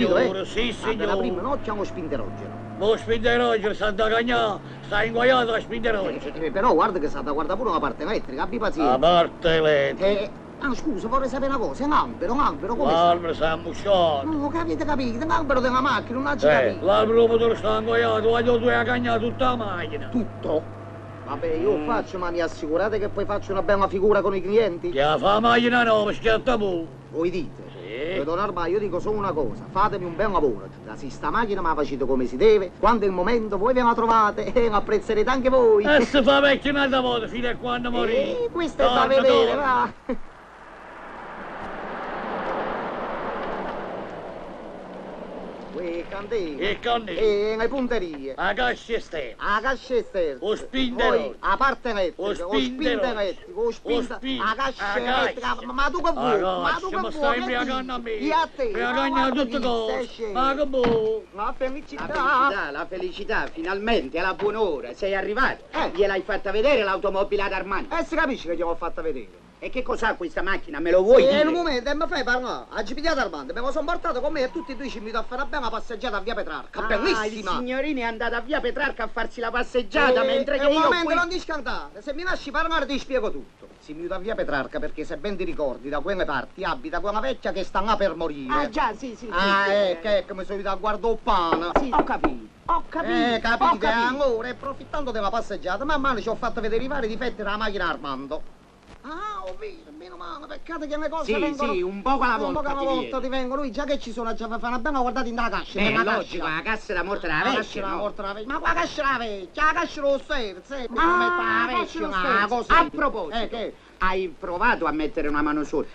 signore, sì, Allora, la prima signore. notte hanno spinterogeno. Ma spinderogeno, sta da cagnà, sta inguaiato a spinderogeno. Però guarda che sa da guardare pure una parte elettrica, abbi La pazienza. parte elettrica. Scusa, vorrei sapere una cosa, un albero, come sta? L'albero sta ammusciato. No, capite, un albero della macchina, non ci capito. L'albero motore sta inguaiato, voglio due a cagnà tutta la macchina. Tutto? Vabbè, io lo faccio, ma mi assicurate che poi faccio una bella figura con i clienti? Che la fa la macchina nuova, schiatta pure. Voi dite? Sì. Don Arma, io dico solo una cosa, fatemi un bel lavoro. Da si sta macchina me la facete come si deve, quando è il momento voi ve la trovate e la apprezzerete anche voi. E se fa vecchio un'altra volta, fino a quando morì. Questo è da vedere, va. Le candele. E candele. E le punterie. La cascia esterna. La cascia esterna. O spinderogeno. Poi, la parte elettrica. O spinderogeno. O spinta. La cascia elettrica. Ma tu che vuoi? Ma tu che vuoi? Ma stai imbriagando a me. E a te? Mi ha cagnato tutte cose. Ma che buono. La felicità. La felicità, finalmente, alla buona ora, sei arrivato. Gliel'hai fatta vedere l'automobile ad Armando. Si capisce che gliel'ho fatta vedere. E che cos'ha questa macchina? Me lo vuoi dire? In un momento, mi fai parlare. Oggi pigliato Armando, mi sono portato con me e tutti e due ci invito a fare una bella passeggiata a via Petrarca. Bellissima! Il signorino è andato a via Petrarca a farsi la passeggiata, mentre che un io momento, qui... non ti scandare. Se mi lasci parlare ti spiego tutto. Si invita a via Petrarca perché se ben ti ricordi, da quelle parti abita quella vecchia che sta là per morire. Ah già, sì. Ecco, mi sono venuto a guardare un pane. Sì, ho capito. Capite? Allora, approfittando della passeggiata, man mano ci ho fatto vedere i vari difetti della macchina Armando. Ho visto, meno male, peccato che le cose vengono... Sì, un poco alla volta. Un poco alla volta ti vengono, già che ci sono, già fa una bella guardata in la cascia. Logico, la cassa della morte della vecchia, no? Ma qua cascia la vecchia, la cascia lo sterzo, la vecchia, a proposito, hai provato a mettere una mano sotto?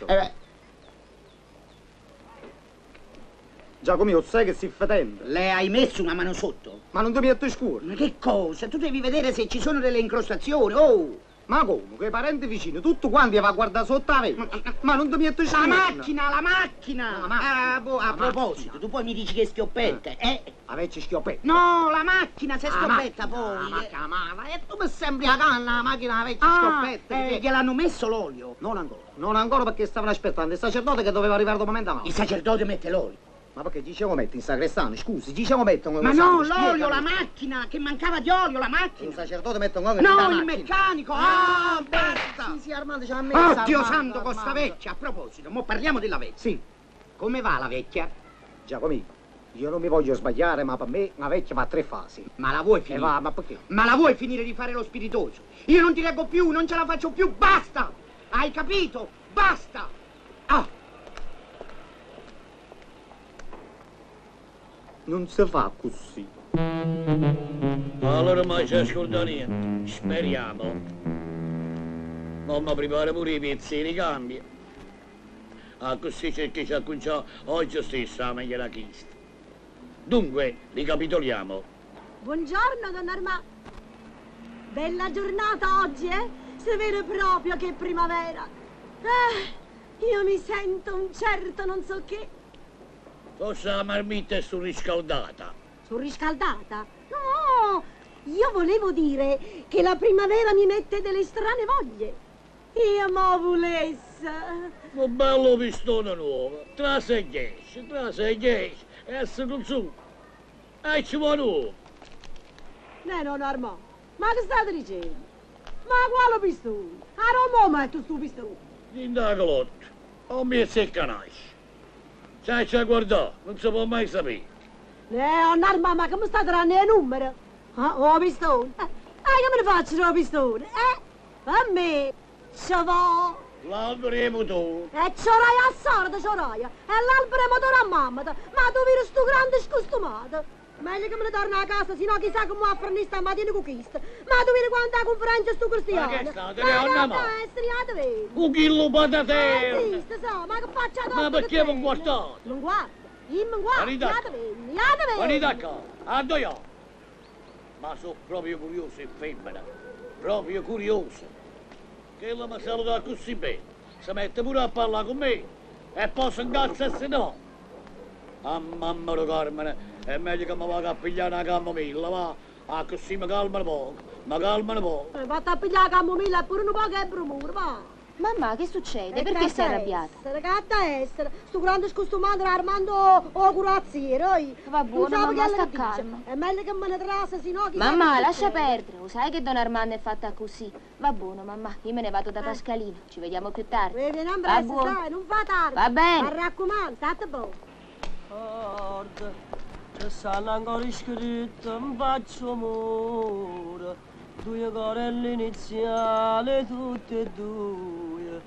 Giacomino, sai che si fa tempo? Le hai messo una mano sotto? Ma non ti metto scuro? Ma che cosa? Tu devi vedere se ci sono delle incrostazioni, oh! Ma come? Che i parenti vicini, tutto quanti va a guardare sotto la vecchia? Ma non ti metto scuro? La macchina! A proposito, tu poi mi dici che è schioppetta, La vecchia schioppetta? No, la macchina se schioppetta poi! E tu mi sembri a canna la macchina la vecchia schioppetta? Gliel'hanno messo l'olio? Non ancora perché stavano aspettando il sacerdote che doveva arrivare dopo momento. Il sacerdote mette l'olio? Ma perché dicevo metto in sacrestano, scusi, dicevo metto... Ma no, l'olio, la macchina, che mancava di olio, la macchina! Il sacerdote mette un olio no, il meccanico! Basta! Sì, Armando ce l'ha messa. Oddio santo, con sta vecchia! A proposito, mo parliamo della vecchia. Sì. Come va la vecchia? Giacomino, io non mi voglio sbagliare, ma per me la vecchia va a 3 fasi. Ma la vuoi finire? Ma perché? Ma la vuoi finire di fare lo spiritoso? Io non ti leggo più, non ce la faccio più, basta! Hai capito? Basta! Non si fa così. Allora mai c'è scordania. Speriamo. Mamma prepara pure i pizzini, cambia. Così c'è che ci acconcia oggi stesso la meglio chista. Dunque, ricapitoliamo. Buongiorno, don Armando. Bella giornata oggi, Si vede proprio che è primavera. Io mi sento un certo non so che. Forse la marmitta è surriscaldata. Surriscaldata? No, io volevo dire che la primavera mi mette delle strane voglie. Io mo volesse. Un bello pistone nuovo, tra 6 e 10, e se non su. E ci vuole nuovo. Non Armando, ma che state dicendo? Ma quale pistone? Non mo metto sto pistone. Indagolotto, non mi secca nasce. Sai, c'è guardato, non si può mai sapere. Armando, ma come state dando i numeri? Oh, pistone? Che me ne faccio il pistone? A me, ci va. L'albero è motore. E c'orai a sorda, c'orai. E l'albero è motore a mamma. Ma tu vedi sto grande scostumato. Meglio che me ne torna a casa, sennò chissà come va a fornire stamattina con questo. Ma tu vedi quanta conferenza sto cristiano. Ma che state, Leonna, ma? Vedi. Un chilo patatero. Sì, so, ma che faccia dopo? Ma perché non guardate? Non guardo. Io non guardo. Venite Venite qua, ando io. Ma sono proprio curioso e femmina. Proprio curioso. Che la mi saluta così bene. Si mette pure a parlare con me. E posso incazzarsi no. Mamma mia Carmine. È meglio che mi vada a pigliare una camomilla, va? Così mi calma un poco, Vatti a pigliare la camomilla e pure un po' che è brumore, va? Mamma, che succede? Perché sei arrabbiata? Catta essere, sto grande scostumato Armando o curazziere, Va buono, mamma, sta calma. È meglio che me ne trasa, sennò chi Mamma, lascia perdere, lo sai che Don Armando è fatta così. Va buono, mamma, io me ne vado da Pascalino, ci vediamo più tardi. Vieni in Va ambrezza, buono. dai, non fa tardi. Va bene. Mi raccomando, state buono. Guarda, ci stanno ancora scritte, mi faccio amore. Due corelle iniziali, tutte e due.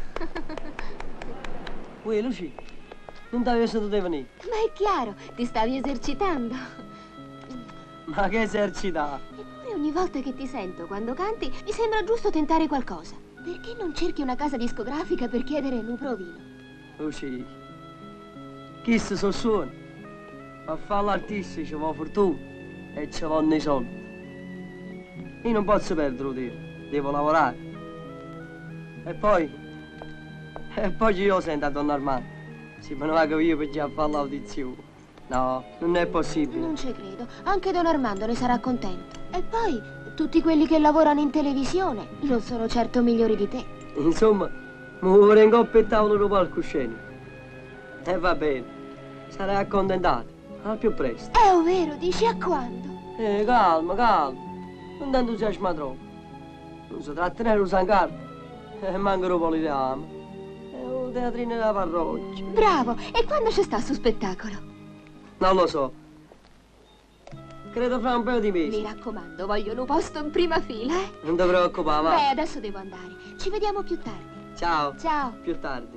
Uè, Luci, non t'avevi sentito venire? Ma è chiaro, ti stavi esercitando. Ma che esercità? Eppure ogni volta che ti sento quando canti, mi sembra giusto tentare qualcosa. Perché non cerchi una casa discografica per chiedere un provino? Luci, chi se so suoni? A fare l'artista ci vuole fortuna e ci vanno i soldi. Io non posso perdere tempo, devo lavorare. E poi io sento a Don Armando. Si me ne va che io per già fare l'audizione. No, non è possibile. Non ci credo, anche Don Armando ne sarà contento. E poi, tutti quelli che lavorano in televisione non sono certo migliori di te. Insomma, mi vengo a pettare un palcoscenico. E va bene, sarai accontentato, al più presto. Ovvero, dici a quando? Calma, calma. Non ti entusiasma troppo. Non si trattenere un sangardo. Manca un po' di dame. È un teatrino della parrocchia. Bravo, e quando c'è sta su spettacolo? Non lo so. Credo fra un paio di Mi mesi. raccomando, voglio un posto in prima fila, eh? Non ti preoccupare, va. Beh, adesso devo andare. Ci vediamo più tardi. Ciao. Ciao. Più tardi.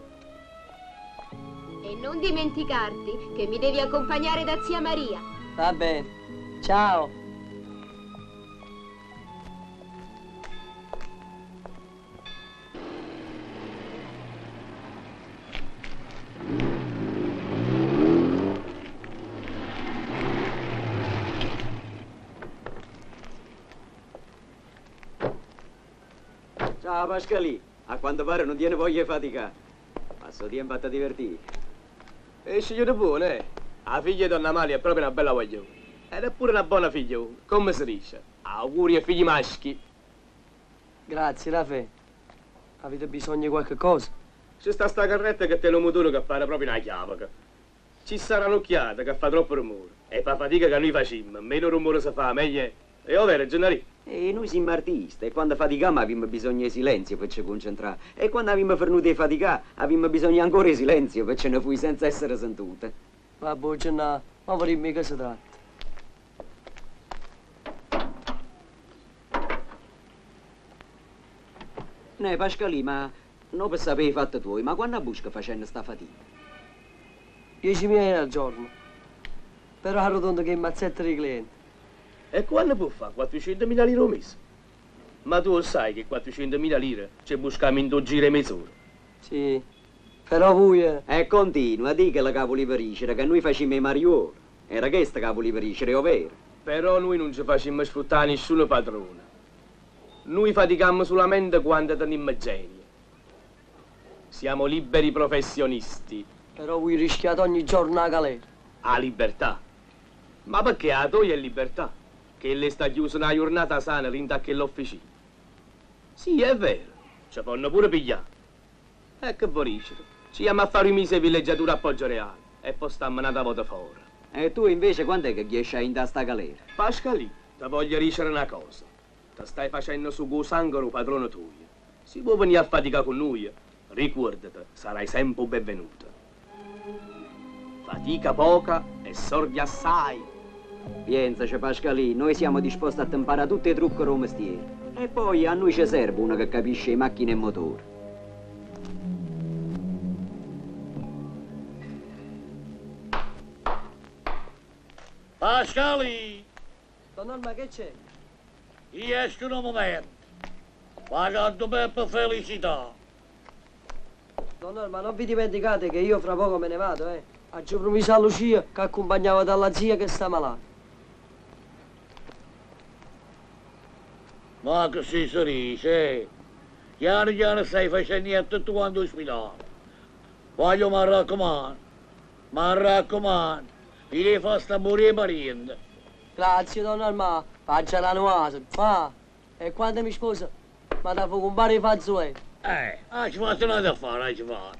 E non dimenticarti che mi devi accompagnare da zia Maria. Va bene. Ciao. Ciao Pascalì, a quanto pare non tiene voglia di faticare. Passo tempo a te divertire. E signore buono, la figlia di Donna Amalia è proprio una bella guaglione. Ed è pure una buona figlia, come si dice. Auguri ai figli maschi. Grazie, Rafè. Avete bisogno di qualche cosa? C'è sta carretta che te lo motore che pare proprio una chiave. Ci sarà un'occhiata che fa troppo rumore. E per fatica che noi facciamo, meno rumore si fa, meglio è. E ovvero, Gennarì? E noi siamo artisti, e quando faticamo abbiamo bisogno di silenzio per ci concentrare. E quando abbiamo fernuto di faticare, abbiamo bisogno ancora di silenzio per ce ne fui senza essere sentute. Vabbè, Gennà, ma vorremmo che si tratta. Pascalì, ma non per sapere i fatti tuoi, ma quando busca facendo sta fatica? 10.000 al giorno. Però arrotondo che è mazzetta di clienti. E quando può fare 400.000 lire al mese? Ma tu sai che 400.000 lire ci buscamo in 2 giri e mezz'ora. Sì, però voi... E continua, di che la capo li pericere, che noi facciamo i mariuoli. Era questa capo li pericere, ovvero? Però noi non ci facciamo sfruttare nessuno padrone. Noi faticamo solamente quando teniamo genio. Siamo liberi professionisti. Però voi rischiate ogni giorno la galera. A libertà. Ma perché a toi è libertà? Che le sta chiusa una giornata sana l'intacca l'officina. Sì, è vero. Ci fanno pure pigliare. E che vuoi dire? Ci siamo a fare i mesi di villeggiatura a Poggio Reale. E poi stiamo una volta fuori. E tu invece quando è che riesci a indare sta galera? Pascalì, ti voglio dicere una cosa. Ti stai facendo su con sangue padrone tuo. Si può venire a faticare con noi, ricordati, sarai sempre benvenuta. Fatica poca e sordi assai. Pensaci Pascalì, noi siamo disposti a imparare tutti i trucchi del mestiere. E poi a noi ci serve uno che capisce le macchine e motori. Pascali, Don Norma, che c'è? io esco un momento. Pagando per felicità. Don Norma, non vi dimenticate che io fra poco me ne vado, eh. Ho promesso a Lucia che accompagnava dalla zia che sta malata. Ma che si dice? Piano piano stai facendo niente tutto quando ospitale. Voglio mi raccomando, vi devi fare sta morire pariente. Grazie, Don Norma. Faccia la nuova, ma. E quando mi sposa, mi devo comprare i fazzoletti. Ci fatto nada a fare, ci fatto.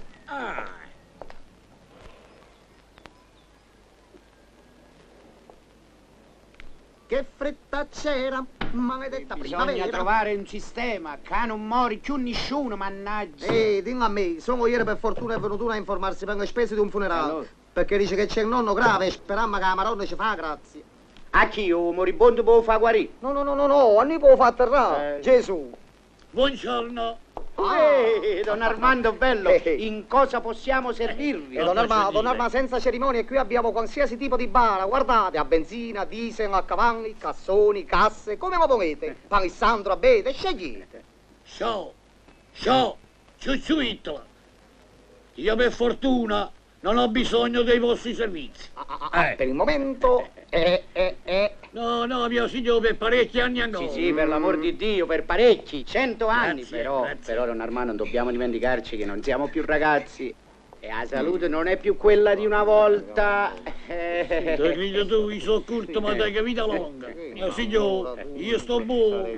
Che fretta c'era, maledetta Bisogna primavera. trovare un sistema, che non muore più nessuno, mannaggia. Dimmi a me, sono ieri per fortuna è venuto a informarsi per le spese di un funerale. Allora? Perché dice che c'è il nonno grave e speriamo che la Maronna ci fa grazie. A chi io, moribondo, può fa guarire? No, a noi può far terrare. Gesù. Buongiorno. Don Armando bello, in cosa possiamo servirvi? Don Armando, senza cerimonie, qui abbiamo qualsiasi tipo di bara. Guardate, a benzina, diesel, a cavalli, cassoni, casse, come lo volete. Palissandro, abete, scegliete. Ciao, ciucciuitola. Io per fortuna non ho bisogno dei vostri servizi. Per il momento, No, mio signore, per parecchi anni ancora. Sì, per l'amor di Dio, per parecchi, 100 anni. Grazie, Però, grazie. Don Armando, non dobbiamo dimenticarci che non siamo più ragazzi. E la salute non è più quella di una volta. Te grido tu, io sono curto, ma dai che vita lunga. Mio signore, io sto buono.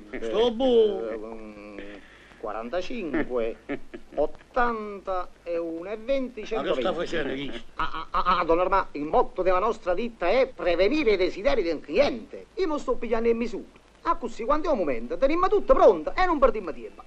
45, 80 e 1 e 20, Ma 120. che sta facendo, chi? Don Armando, il motto della nostra ditta è prevenire i desideri del cliente. Io non sto pigliando in misura. Così, quando è un momento, teniamo tutto pronto e non perdiamo tempo.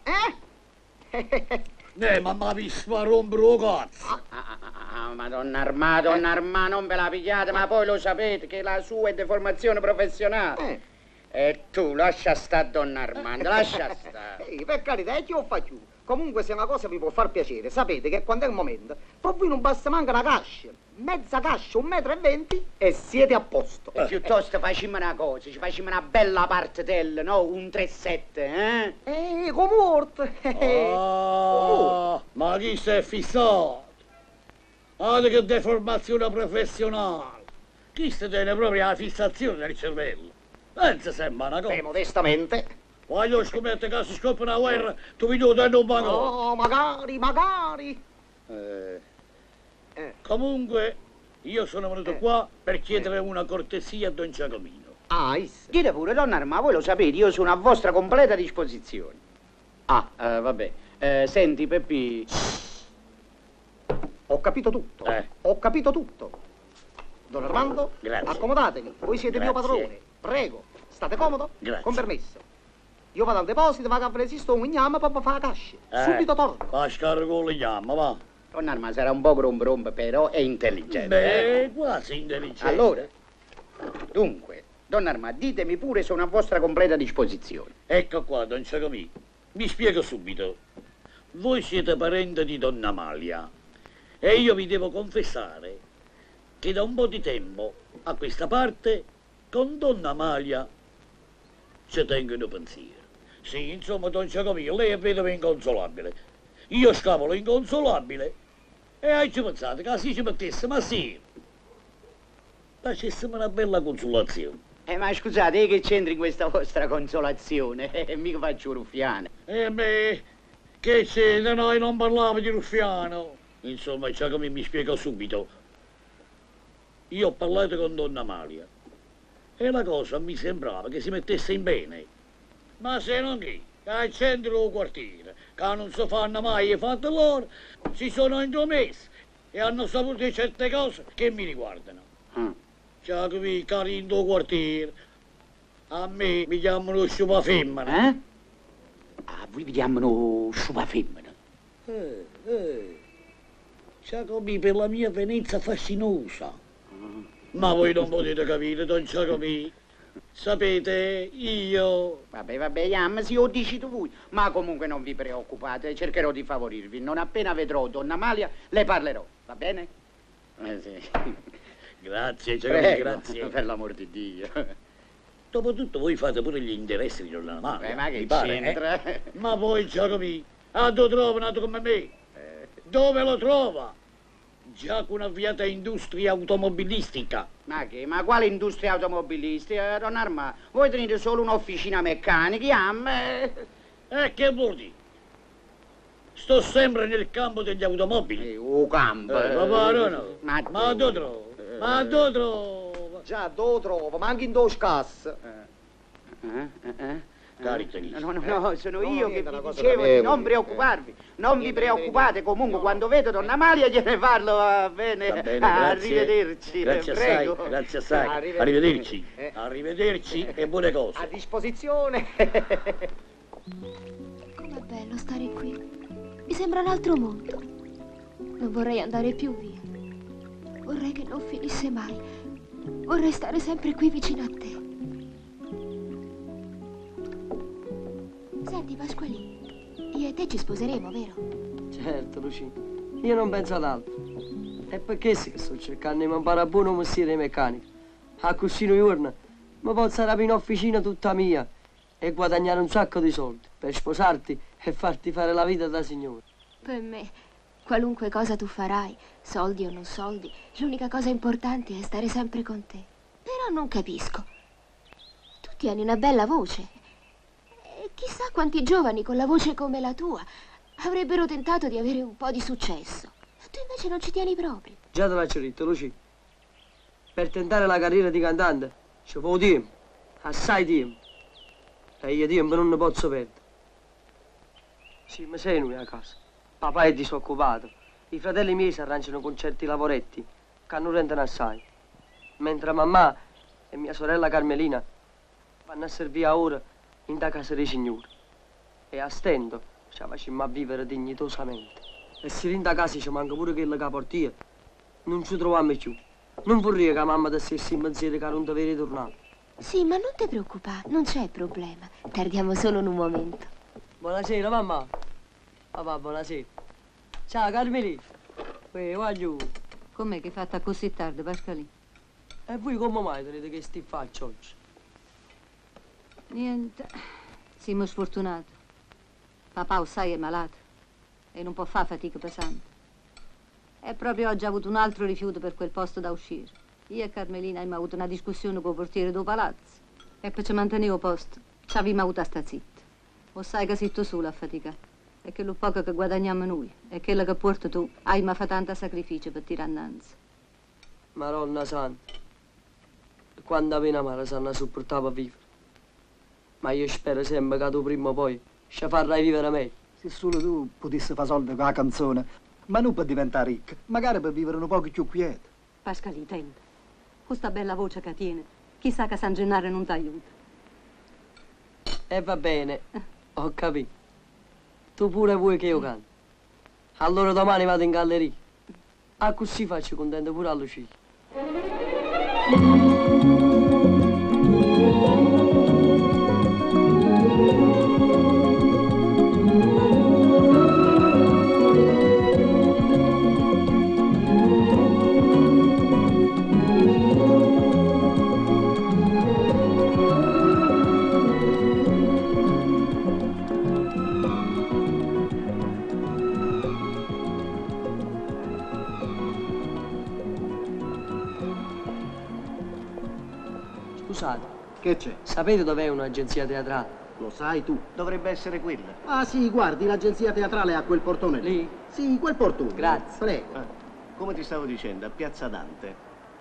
Ma mi ha visto a rompere lo cazzo. Madonna Armando, non ve la pigliate, ma poi lo sapete che la sua è deformazione professionale. E tu, lascia sta, Don Armando, lascia sta. Per carità, che io faccio? Comunque, se una cosa vi può far piacere, sapete che quando è il momento, proprio non basta manca una cascia. Mezza cascia, 1,20 m e siete a posto. E piuttosto facciamo una cosa, ci facciamo una bella partitella, no? Un 3-7, Come morto. Ma chi si è fissato? Che deformazione professionale. Chi si tiene proprio la fissazione del cervello? Pensa sembra una cosa. Modestamente. Voglio scommettere che se scoppia una guerra, tu mi devi dare un bagno. No, magari. Comunque, io sono venuto qua per chiedere una cortesia a Don Giacomino. Dite pure, Don Armando, voi lo sapete, io sono a vostra completa disposizione. Vabbè. Senti, Peppi. Ho capito tutto. Don Armando, Grazie. accomodatevi, voi siete mio Grazie. padrone. Prego, state comodo? Grazie. Con permesso. Io vado al deposito, vado a prendere sto igname per fare la cascia. Subito torno. Va a scarico le chiama, va. Don Armando sarà un po' gromb, però è intelligente. Quasi intelligente. Allora, dunque, Don Armando, ditemi pure, sono a vostra completa disposizione. Ecco qua, Don Giacomino. Mi spiego subito. Voi siete parente di Donna Amalia e io vi devo confessare che da un po' di tempo a questa parte con Donna Amalia ci tengono pensiero. Sì, insomma, Don Giacomino, lei è vedova inconsolabile. Io scapolo inconsolabile. E hai ci pensato che se ci mettesse, ma sì, facessimo una bella consolazione. Ma scusate, che c'entra in questa vostra consolazione? Mica faccio ruffiane. Che c'è? Noi non parliamo di ruffiano. Insomma, Giacomino mi spiega subito. Io ho parlato con Donna Amalia e la cosa mi sembrava che si mettesse in bene. Ma se non che, al centro del quartiere, che non si fanno mai i fatti loro, si sono intromessi e hanno saputo certe cose che mi riguardano. Giacomino, carino del quartiere, a me mi chiamano sciupa femmina. Voi vi chiamano sciupa femmina? Giacomino, per la mia venenza fascinosa. Ma voi non potete capire, Don Giacomino. Sapete, io... Vabbè, Iam, sì, lo dici tu voi. Ma comunque non vi preoccupate, cercherò di favorirvi. Non appena vedrò Donna Amalia, le parlerò, va bene? Sì. Grazie, Giacomino, Prego, grazie. per l'amor di Dio. Dopotutto voi fate pure gli interessi di Donna Amalia. Ma che mi pare, c'entra? Ma voi, Giacomino, dove trova nato come me? Dove lo trova? Già con un'avviata industria automobilistica. Ma quale industria automobilistica, Don Armando? Voi tenete solo un'officina meccanica, Iam? Che vuol dire? Sto sempre nel campo degli automobili. Campo. Papà, no. Ma dove trovo? Ma dove trovo? Già, dove trovo? Ma anche in due scasse. Carica. No, sono io che niente, vi una cosa dicevo di da non me, preoccuparvi. Non vi Niente, preoccupate, comunque quando vedo Donna Amalia gliene parlo, va bene? Va bene, grazie. Arrivederci, Grazie assai, prego. grazie assai. Arrivederci. Arrivederci. Arrivederci e buone cose. A disposizione. Com'è bello stare qui. Mi sembra un altro mondo. Non vorrei andare più via. Vorrei che non finisse mai. Vorrei stare sempre qui vicino a te. Senti, Pasqualino, io e te ci sposeremo, vero? Certo, Lucia. Io non penso ad altro. E perché sì che sto cercando di imparare un buon mestiere meccanico? A cuscino giorno mi posso andare in officina tutta mia e guadagnare un sacco di soldi per sposarti e farti fare la vita da signore. Per me, qualunque cosa tu farai, soldi o non soldi, l'unica cosa importante è stare sempre con te. Però non capisco. Tu tieni una bella voce. E chissà quanti giovani con la voce come la tua avrebbero tentato di avere un po' di successo. Tu invece non ci tieni proprio. Già te l'ho detto, Lucia. Per tentare la carriera di cantante ci vuole tempo, assai tempo. E io tempo non ne posso perdere. Sì, ma sei noi a casa. Papà è disoccupato. I fratelli miei si arrangiano con certi lavoretti che non rendono assai. Mentre mamma e mia sorella Carmelina vanno a servire ora in da casa dei signori. E a stento ci facciamo a vivere dignitosamente. E se in da casa ci manca pure quello che portia, non ci troviamo più. Non vorrei che mamma stesse in pensiero che non deve ritornare. Sì, ma non ti preoccupare, non c'è problema. Tardiamo solo in un momento. Buonasera, mamma. Papà, buonasera. Ciao, Carmelina. Voglio. Com'è che è fatta così tardi, Pasqualino? E voi come mai tenete che sti faccio oggi? Niente. Siamo sfortunati. Papà, sai, è malato e non può fare fatica pesante. E proprio oggi ha avuto un altro rifiuto per quel posto da uscire. Io e Carmelina abbiamo avuto una discussione con il portiere del palazzo e per ci mantenere il posto ci abbiamo avuto a sta zitta. O sai che sei tu solo a faticare. E che lo poco che guadagniamo noi e quello che porti tu, hai ma fa tanto sacrificio per tirare innanzi. Maronna santa. Quanta pena me la sanno sopportare per vivere. Ma io spero sempre che tu prima o poi ci farai vivere meglio. Se solo tu potessi fare soldi con la canzone, ma non per diventare ricca, magari per vivere un po' più quieto. Pasqualino, tenta. Questa bella voce che tiene, chissà che San Gennaro non ti aiuta. E va bene, ho capito. Tu pure vuoi che io canti. Allora domani vado in galleria. Ah, così faccio contento pure a Lucia. Scusate, Che c'è? sapete dov'è un'agenzia teatrale? Lo sai tu. Dovrebbe essere quella. Ah sì, guardi, l'agenzia teatrale è a quel portone Lì? Sì, quel portone. Grazie. Prego. Come ti stavo dicendo, a Piazza Dante.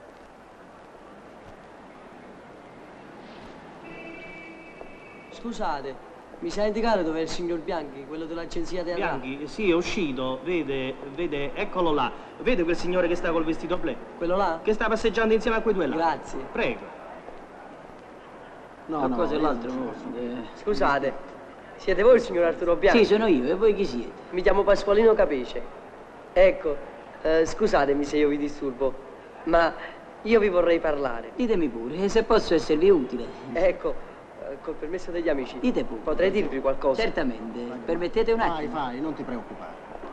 Scusate, mi sa indicare dov'è il signor Bianchi, quello dell'agenzia teatrale? Bianchi, sì, è uscito, vede, eccolo là. Vede quel signore che sta col vestito blu? Quello là? Che sta passeggiando insieme a quei due là? Grazie. Prego. No, cosa è l'altro? Scusate, siete voi il signor Arturo Bianchi? Sì, sono io, e voi chi siete? Mi chiamo Pasqualino Capice. Ecco, scusatemi se io vi disturbo, ma io vi vorrei parlare. Ditemi pure, e se posso esservi utile. Ecco, col permesso degli amici. Dite pure. Potrei dirvi qualcosa? Certamente. Permettete un attimo. Fai, non ti preoccupare.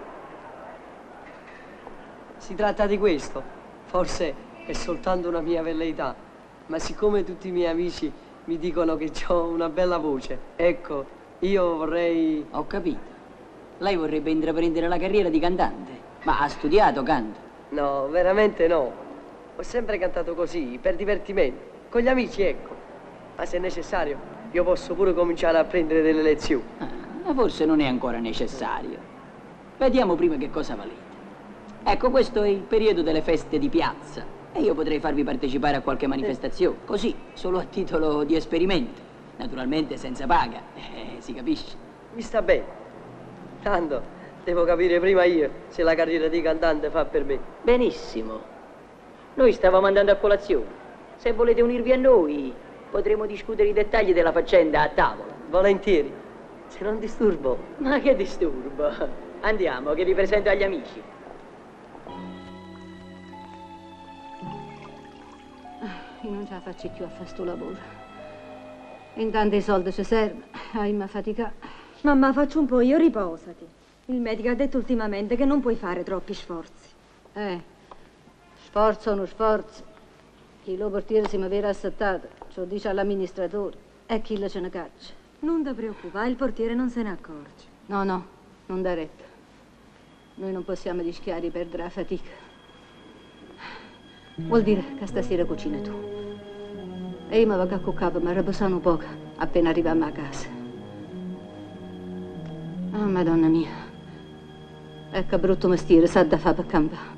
Si tratta di questo. Forse è soltanto una mia velleità, ma siccome tutti i miei amici mi dicono che ho una bella voce, ecco, io vorrei... Ho capito. Lei vorrebbe intraprendere la carriera di cantante, ma ha studiato canto? No, veramente no. Ho sempre cantato così, per divertimento, con gli amici, ecco. Ma se è necessario, io posso pure cominciare a prendere delle lezioni. Ma forse non è ancora necessario. Vediamo prima che cosa valete. Ecco, questo è il periodo delle feste di piazza e io potrei farvi partecipare a qualche manifestazione, così, solo a titolo di esperimento. Naturalmente senza paga, si capisce. Mi sta bene. Tanto devo capire prima io se la carriera di cantante fa per me. Benissimo. Noi stavamo andando a colazione. Se volete unirvi a noi, potremo discutere i dettagli della faccenda a tavola. Volentieri, se non disturbo. Ma che disturbo. Andiamo, che vi presento agli amici. Io non ce la faccio più a fare sto lavoro. Intanto i soldi ci servono, ma fatica. Mamma, faccio un po', io riposati. Il medico ha detto ultimamente che non puoi fare troppi sforzi. Sforzo o non sforzo. Chi lo portiere si mi aveva assettato, ce lo dice all'amministratore, e chi lo ce ne caccia. Non ti preoccupare, il portiere non se ne accorge. No, non dà retta. Noi non possiamo rischiare di perdere la fatica. Vuol dire che stasera cucini tu. E io mi vado a cuccare per mi riposare un poco appena arriviamo a casa. Ah, Madonna mia. Ecco brutto mestiere, sa da fare per campare.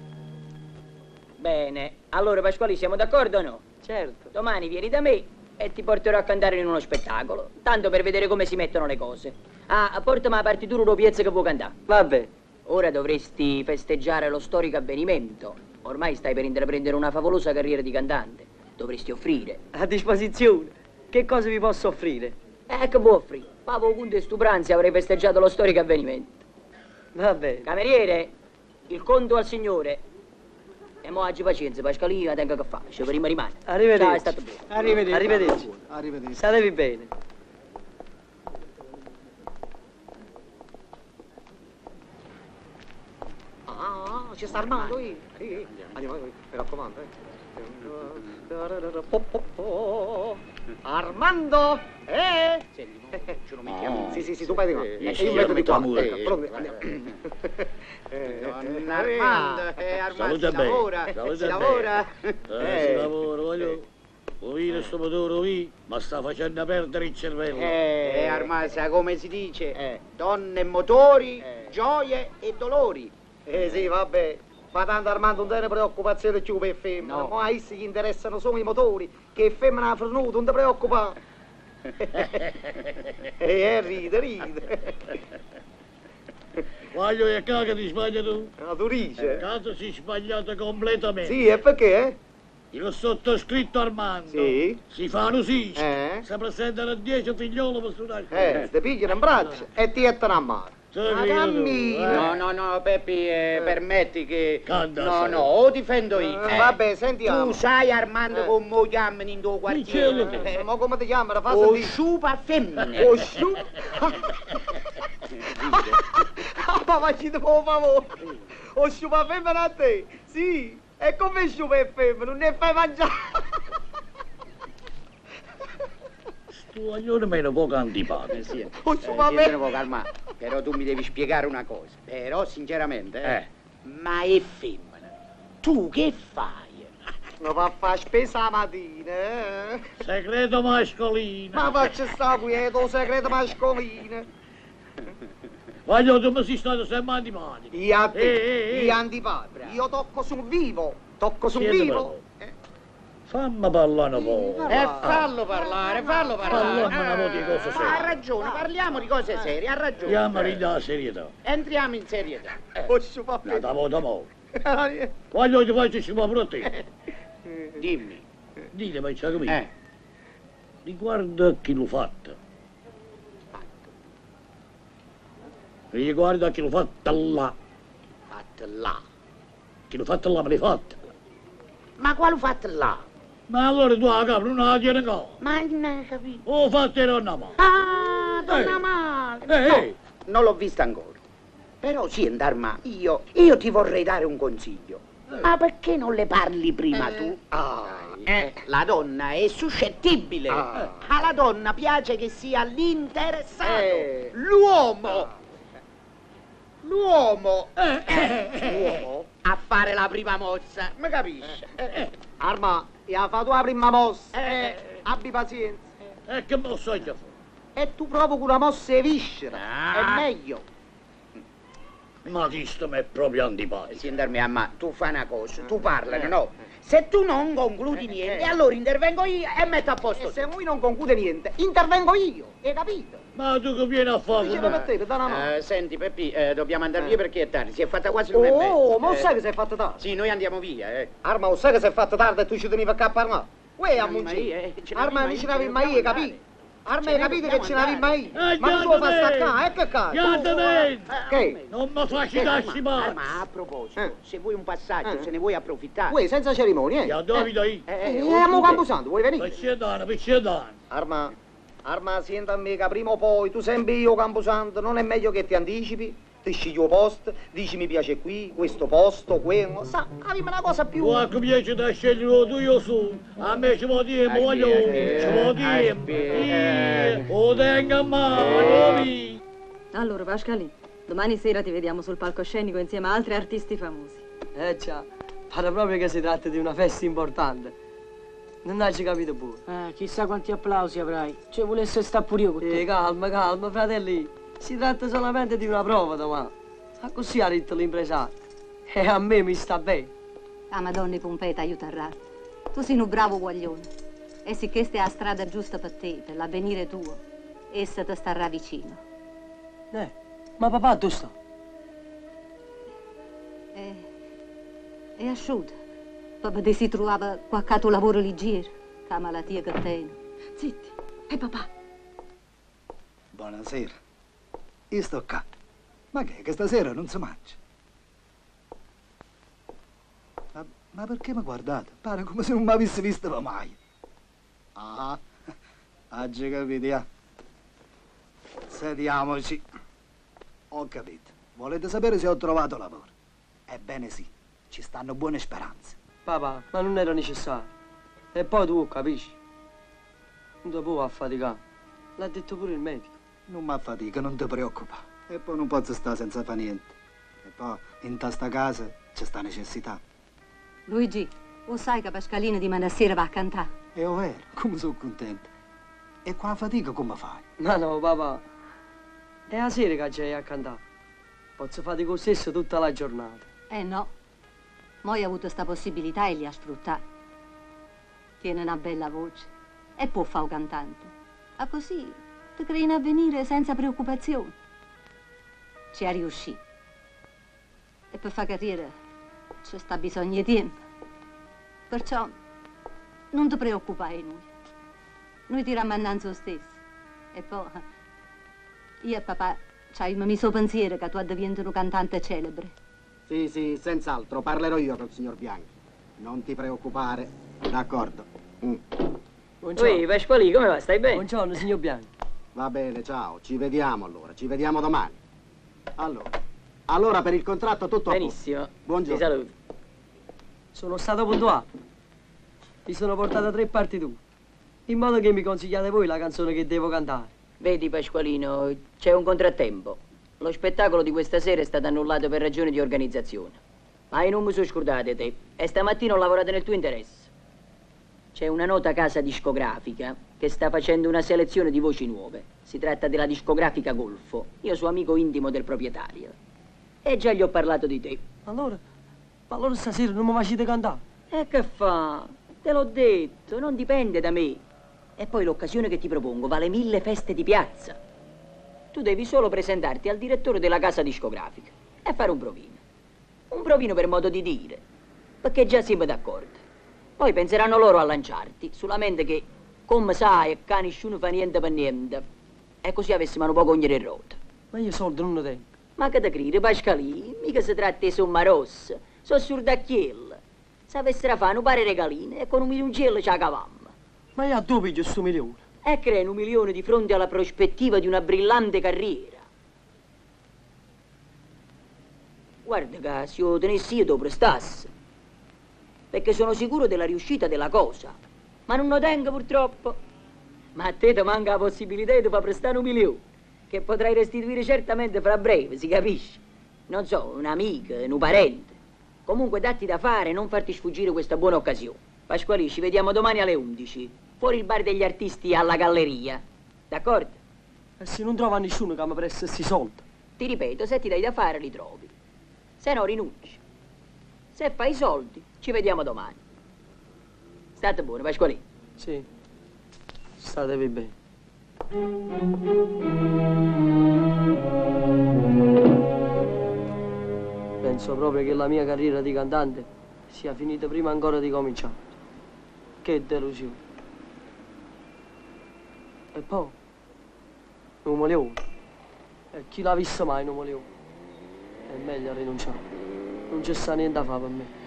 Bene, allora Pasquali siamo d'accordo o no? Certo. Domani vieni da me e ti porterò a cantare in uno spettacolo, tanto per vedere come si mettono le cose. Ah, portami la partitura una piezza che può cantare. Vabbè. Ora dovresti festeggiare lo storico avvenimento. Ormai stai per intraprendere una favolosa carriera di cantante. Dovresti offrire. A disposizione. Che cosa vi posso offrire? Che può offrire? Pavo Conte e Stupranzi avrei festeggiato lo storico avvenimento. Va bene. Cameriere, il conto al signore. E mo' oggi pazienza, Pasqualina, tengo che faccio, prima rimane. Arrivederci. Ciao, è stato bene. Arrivederci. Arrivederci. Arrivederci. Statevi bene. Ci sta Armando, andiamo, mi raccomando, Armando, Sì, tu vai di qua. Io metto di qua. Pronto, andiamo. Salute bene. Si lavora, voglio. Ovino sto motore, ma sta facendo perdere il cervello. Armando, sa come si dice? Donne e motori, gioie e dolori. Sì, vabbè. Ma tanto Armando non te ne preoccupazione più per femmina. No. Ma a essi gli interessano solo i motori. Che femmina ha frenuto, non ti preoccupare. Ride. Voglio che caga ti sbaglia tu. Tu dici? Caso si è sbagliato completamente. Sì, e perché? Il sottoscritto Armando. Sì. Si fa così. Si presentano 10 figlioli per studiare. Ti pigliano in braccio e ti ettano a mare. No, Peppi, permetti che... Canta, o difendo io. Vabbè, sentiamo. Tu sai, Armando, come lo chiamano in tuo quartiere? Ma come ti chiamano? Fa O sentire. sciupa femmine. O sciupa... Ma ci devo favore. O sciupa femmina a te? Sì. E come sciupa e femmina? Non ne fai mangiare. Tu voglio meno poco antipatico. Sì. Sciupa femmina. Poco calma. Però tu mi devi spiegare una cosa. Però, sinceramente, ma è femmina. Tu che fai? Non va a fare spesa la mattina, Segreto mascolino. Ma faccia sta quieto, segreto mascolino. Voglio tu mi sei stato sempre antipatico. Io antipatico. Io tocco sul vivo. Fammi parlare un po'. Fallo parlare. Parliamo una volta di cose serie. Ha ragione, parliamo di cose serie, ha ragione. Andiamo a ridare la serietà. Entriamo in serietà. O sciupa No, da mo'. femmina. Voglio che ti faccio sciupare pure a te. Dimmi. Dite, ma c'è capito? Riguarda chi l'ha fatto. Riguarda chi l'ha fatta là. Fatto là. Chi l'ha fatta là me l'hai fatta. Ma quale fatto là? Ma allora tu la capra non la tieni qua. Ma non hai capito. O fatta donna ma. Ah, donna madre. Non l'ho vista ancora. Però sì, Armando, io ti vorrei dare un consiglio. Ma perché non le parli prima tu? La donna è suscettibile. Alla donna piace che sia l'interessato. L'uomo a fare la prima mossa, mi capisci? Arma, ha fatto la prima mossa. Abbi pazienza. E che mossa hai fatto? E tu provochi una mossa e viscera. È meglio. Ma questo mi è proprio antipatico. Sindarmi, ma tu fai una cosa, tu parlano, no? Se tu non concludi niente, allora intervengo io e metto a posto. E se lui non conclude niente, intervengo io, hai capito? Ma tu che vieni a fare? Dice per te, da una mano. Senti Peppi, dobbiamo andare via perché è tardi, si è fatta quasi l'1:30. Oh, ma sai che sei fatto tardi? Sì, noi andiamo via, Arma, sai che sei fatto tardi e tu ci tenevi a capparmare? Uè, a muncire. Arma, non ce l'avevi mai, capito? Arma, hai capito che ce l'avevi mai? Ma non lo fa staccare, che cazzo? Che? Non mi facci darci male. Ma a proposito, se vuoi un passaggio, se ne vuoi approfittare. Uè, senza cerimonie, Ya dove dai? Andiamo Camposanto, vuoi venire? Picciadano. Arma, senta a me che prima o poi, tu sempre io Camposanto, non è meglio che ti anticipi? Ti scegli il posto, dici mi piace qui, questo posto, quello, sa, avimi una cosa più... Qualche piace da scegliere tu io su, a me ci vuol dire, voglio, ci vuol dire, o tenga a mano, Allora, Pascalì, domani sera ti vediamo sul palcoscenico insieme a altri artisti famosi. Già, pare proprio che si tratta di una festa importante. Non hai capito pure. Chissà quanti applausi avrai. Cioè, volesse sta pure io con te. Calma, calma, fratelli. Si tratta solamente di una prova domani. Ma così ha detto l'impresario. E a me mi sta bene. La Madonna Pompei ti aiuterà. Tu sei un bravo guaglione. E sicché stai a strada giusta per te, per l'avvenire tuo, essa ti starà vicino. Ma papà dove sta? È asciutta. Papà si trovava qualche lavoro leggero, che la malattia che tiene. Zitti, e papà? Buonasera. Io sto qua. Ma che stasera non si mangia? Ma perché mi guardate? Pare come se non mi avessi visto mai. Oggi capito, Sediamoci. Ho capito. Volete sapere se ho trovato lavoro? Ebbene sì, ci stanno buone speranze. Papà, ma non era necessario. E poi tu capisci? Non ti puoi affaticare. L'ha detto pure il medico. Non mi affatica, non ti preoccupare. E poi non posso stare senza fare niente. E poi in sta casa c'è sta necessità. Luigi, lo sai che Pascalina di sera va a cantare? È vero, come sono contento. E qua fatica come fai? Ma no, papà. È la sera che c'è a cantare. Posso fare lo stesso tutta la giornata. No. Moi ha avuto sta possibilità e li ha sfruttati. Tiene una bella voce e può fare un cantante. Ma così ti crei un avvenire senza preoccupazioni. Ci è riuscito. E per fare carriera ci sta bisogno di tempo. Perciò non ti preoccupare noi. Noi ti rammannanzo stesso. E poi io e papà ci abbiamo messo pensiero che tu diventi un cantante celebre. Sì, senz'altro, parlerò io col signor Bianchi. Non ti preoccupare, d'accordo. Buongiorno. Ui, Pasqualì, come va? Stai bene? Buongiorno, signor Bianchi. Va bene, ciao, ci vediamo allora, ci vediamo domani. Allora per il contratto tutto a posto. Benissimo. Buongiorno. Ti saluto. Sono stato puntuale. Mi sono portato 3 partiture. In modo che mi consigliate voi la canzone che devo cantare. Vedi, Pasqualino, c'è un contrattempo. Lo spettacolo di questa sera è stato annullato per ragioni di organizzazione. Ma io non mi sono scordato di te. E stamattina ho lavorato nel tuo interesse. C'è una nota casa discografica che sta facendo una selezione di voci nuove. Si tratta della discografica Golfo. Io sono amico intimo del proprietario. E già gli ho parlato di te. Allora stasera non mi facete cantare? E che fa? Te l'ho detto, non dipende da me. E poi l'occasione che ti propongo vale 1000 feste di piazza. Tu devi solo presentarti al direttore della casa discografica e fare un provino. Un provino per modo di dire, perché già siamo d'accordo. Poi penseranno loro a lanciarti, solamente che, come sai, che nessuno fa niente per niente. E così avessimo un po' cogliere il roto. Ma io soldi non ne tengo. Ma che te credi, Pascalì? Mica si tratta di somma rossa, sono surdacchiella. Se avessero fare un pare regaline e con 1 milioncello ci cavammo. Ma io a dove piglio sto milione? E crei 1 milione di fronte alla prospettiva di una brillante carriera. Guarda che se io tenessi io te lo prestassi. Perché sono sicuro della riuscita della cosa. Ma non lo tengo purtroppo. Ma a te ti manca la possibilità di far prestare 1 milione. Che potrai restituire certamente fra breve, si capisce? Non so, un'amica, un parente. Comunque datti da fare e non farti sfuggire questa buona occasione. Pasqualì, ci vediamo domani alle 11. Fuori il bar degli artisti alla galleria. D'accordo? E se non trova nessuno che mi presta questi soldi? Ti ripeto, se ti dai da fare li trovi. Se no rinunci. Se fai i soldi, ci vediamo domani. State buoni, Pasqualino. Sì, statevi bene. Penso proprio che la mia carriera di cantante sia finita prima ancora di cominciare. Che delusione. E poi, un leone. E chi l'ha visto mai un leone? È meglio rinunciare. Non c'è sta niente da fare per me.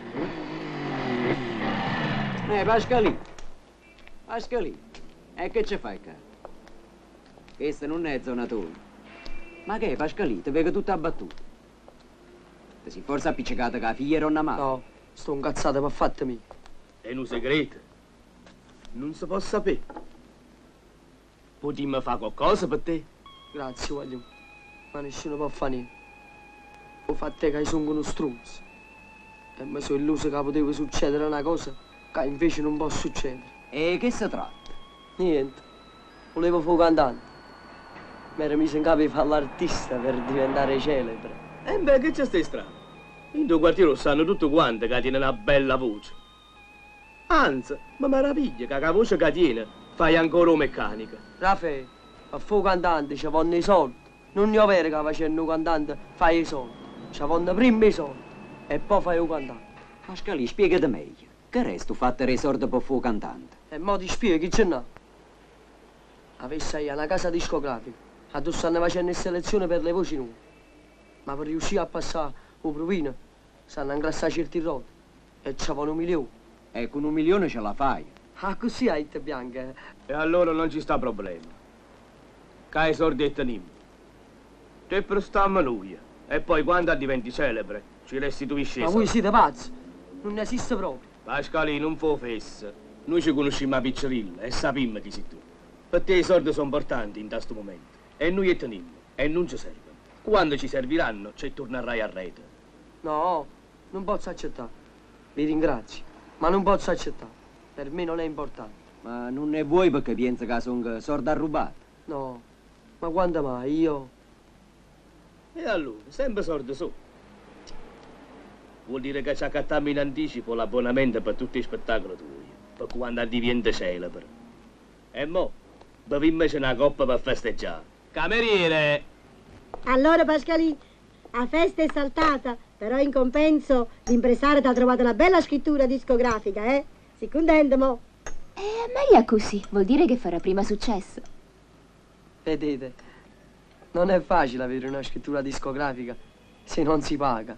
Pasqualino, e che ci fai qua? Questa non è zona tua. Ma che, Pasqualino, ti vedo tutto abbattuto. Ti sei forse appiccicato che la figlia era una mano? No, sto incazzata per fatte mie. È un segreto. Non si può sapere. Potremmo fare qualcosa per te? Grazie, voglio. Ma nessuno può fare niente. Ho fatto che sono uno struzzo. E mi sono illuso che poteva succedere una cosa che invece non può succedere. E che si tratta? Niente. Volevo fare cantante. Mi ero messo in capo di fare l'artista per diventare celebre. E beh, che c'è stai strano? In tuo quartiere lo sanno tutto quanto che tiene una bella voce. Anzi, mi meraviglia che la voce che tiene fai ancora un meccanica. Raffaele, a fare cantante ci vanno i soldi. Non è vero che facendo un cantante fai i soldi. Ci vanno prima i soldi e poi fai un cantante. Pasqualino, spiegati meglio. Che resto fatte i soldi per fare cantante? E mo ti spiego, chi c'è no? Avessi io una casa discografica, adesso stanno facendo selezione per le voci nuove. Ma per riuscire a passare un provino, stanno a ingrassare certi roti e ci vanno 1 milione. E con 1 milione ce la fai. Ah, così hai te bianca. E allora non ci sta problema. Che i soldi e teniamo. Te prestammo noi. E poi quando diventi celebre, ci restituisci i Ma soldi. voi siete pazzi? Non esiste proprio. Pasqualino, non fa fessa. Noi ci conosciamo a piccerilla e sappiamo chi sei tu. Per te i soldi sono importanti in questo momento. E noi li teniamo. E non ci servono. Quando ci serviranno, ci tornerai a rete. No, non posso accettare. Vi ringrazio, ma non posso accettare. Per me non è importante. Ma non ne vuoi perché pensi che sono soldi rubati? No, ma quando mai io? E allora, sempre soldi su. Vuol dire che ci accattiamo in anticipo l'abbonamento per tutti i spettacoli tuoi, per quando diventa celebre. E mo, beviamoci una coppa per festeggiare. Cameriere! Allora, Pasqualino, la festa è saltata, però in compenso l'impresario ti ha trovato una bella scrittura discografica, eh? Sei contento, mo? Meglio così, vuol dire che farà prima successo. Vedete, non è facile avere una scrittura discografica se non si paga.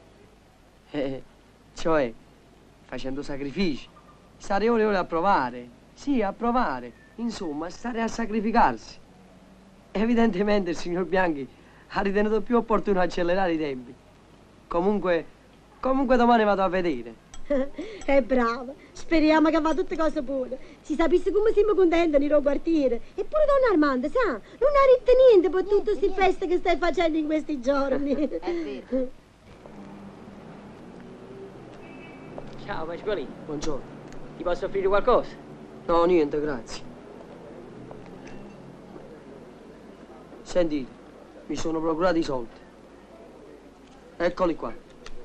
Cioè, facendo sacrifici, stare ore e ore a provare, sì, a provare, insomma, stare a sacrificarsi. Evidentemente il signor Bianchi ha ritenuto più opportuno accelerare i tempi. Comunque domani vado a vedere. È bravo, speriamo che va tutte cose buone. Si sapesse come siamo contenti nel quartiere. Eppure donna Armanda, sa, non ha detto niente per tutte queste feste che stai facendo in questi giorni. È vero. Ciao, Pasqualino. Buongiorno. Ti posso offrire qualcosa? No, niente, grazie. Sentite, mi sono procurato i soldi. Eccoli qua.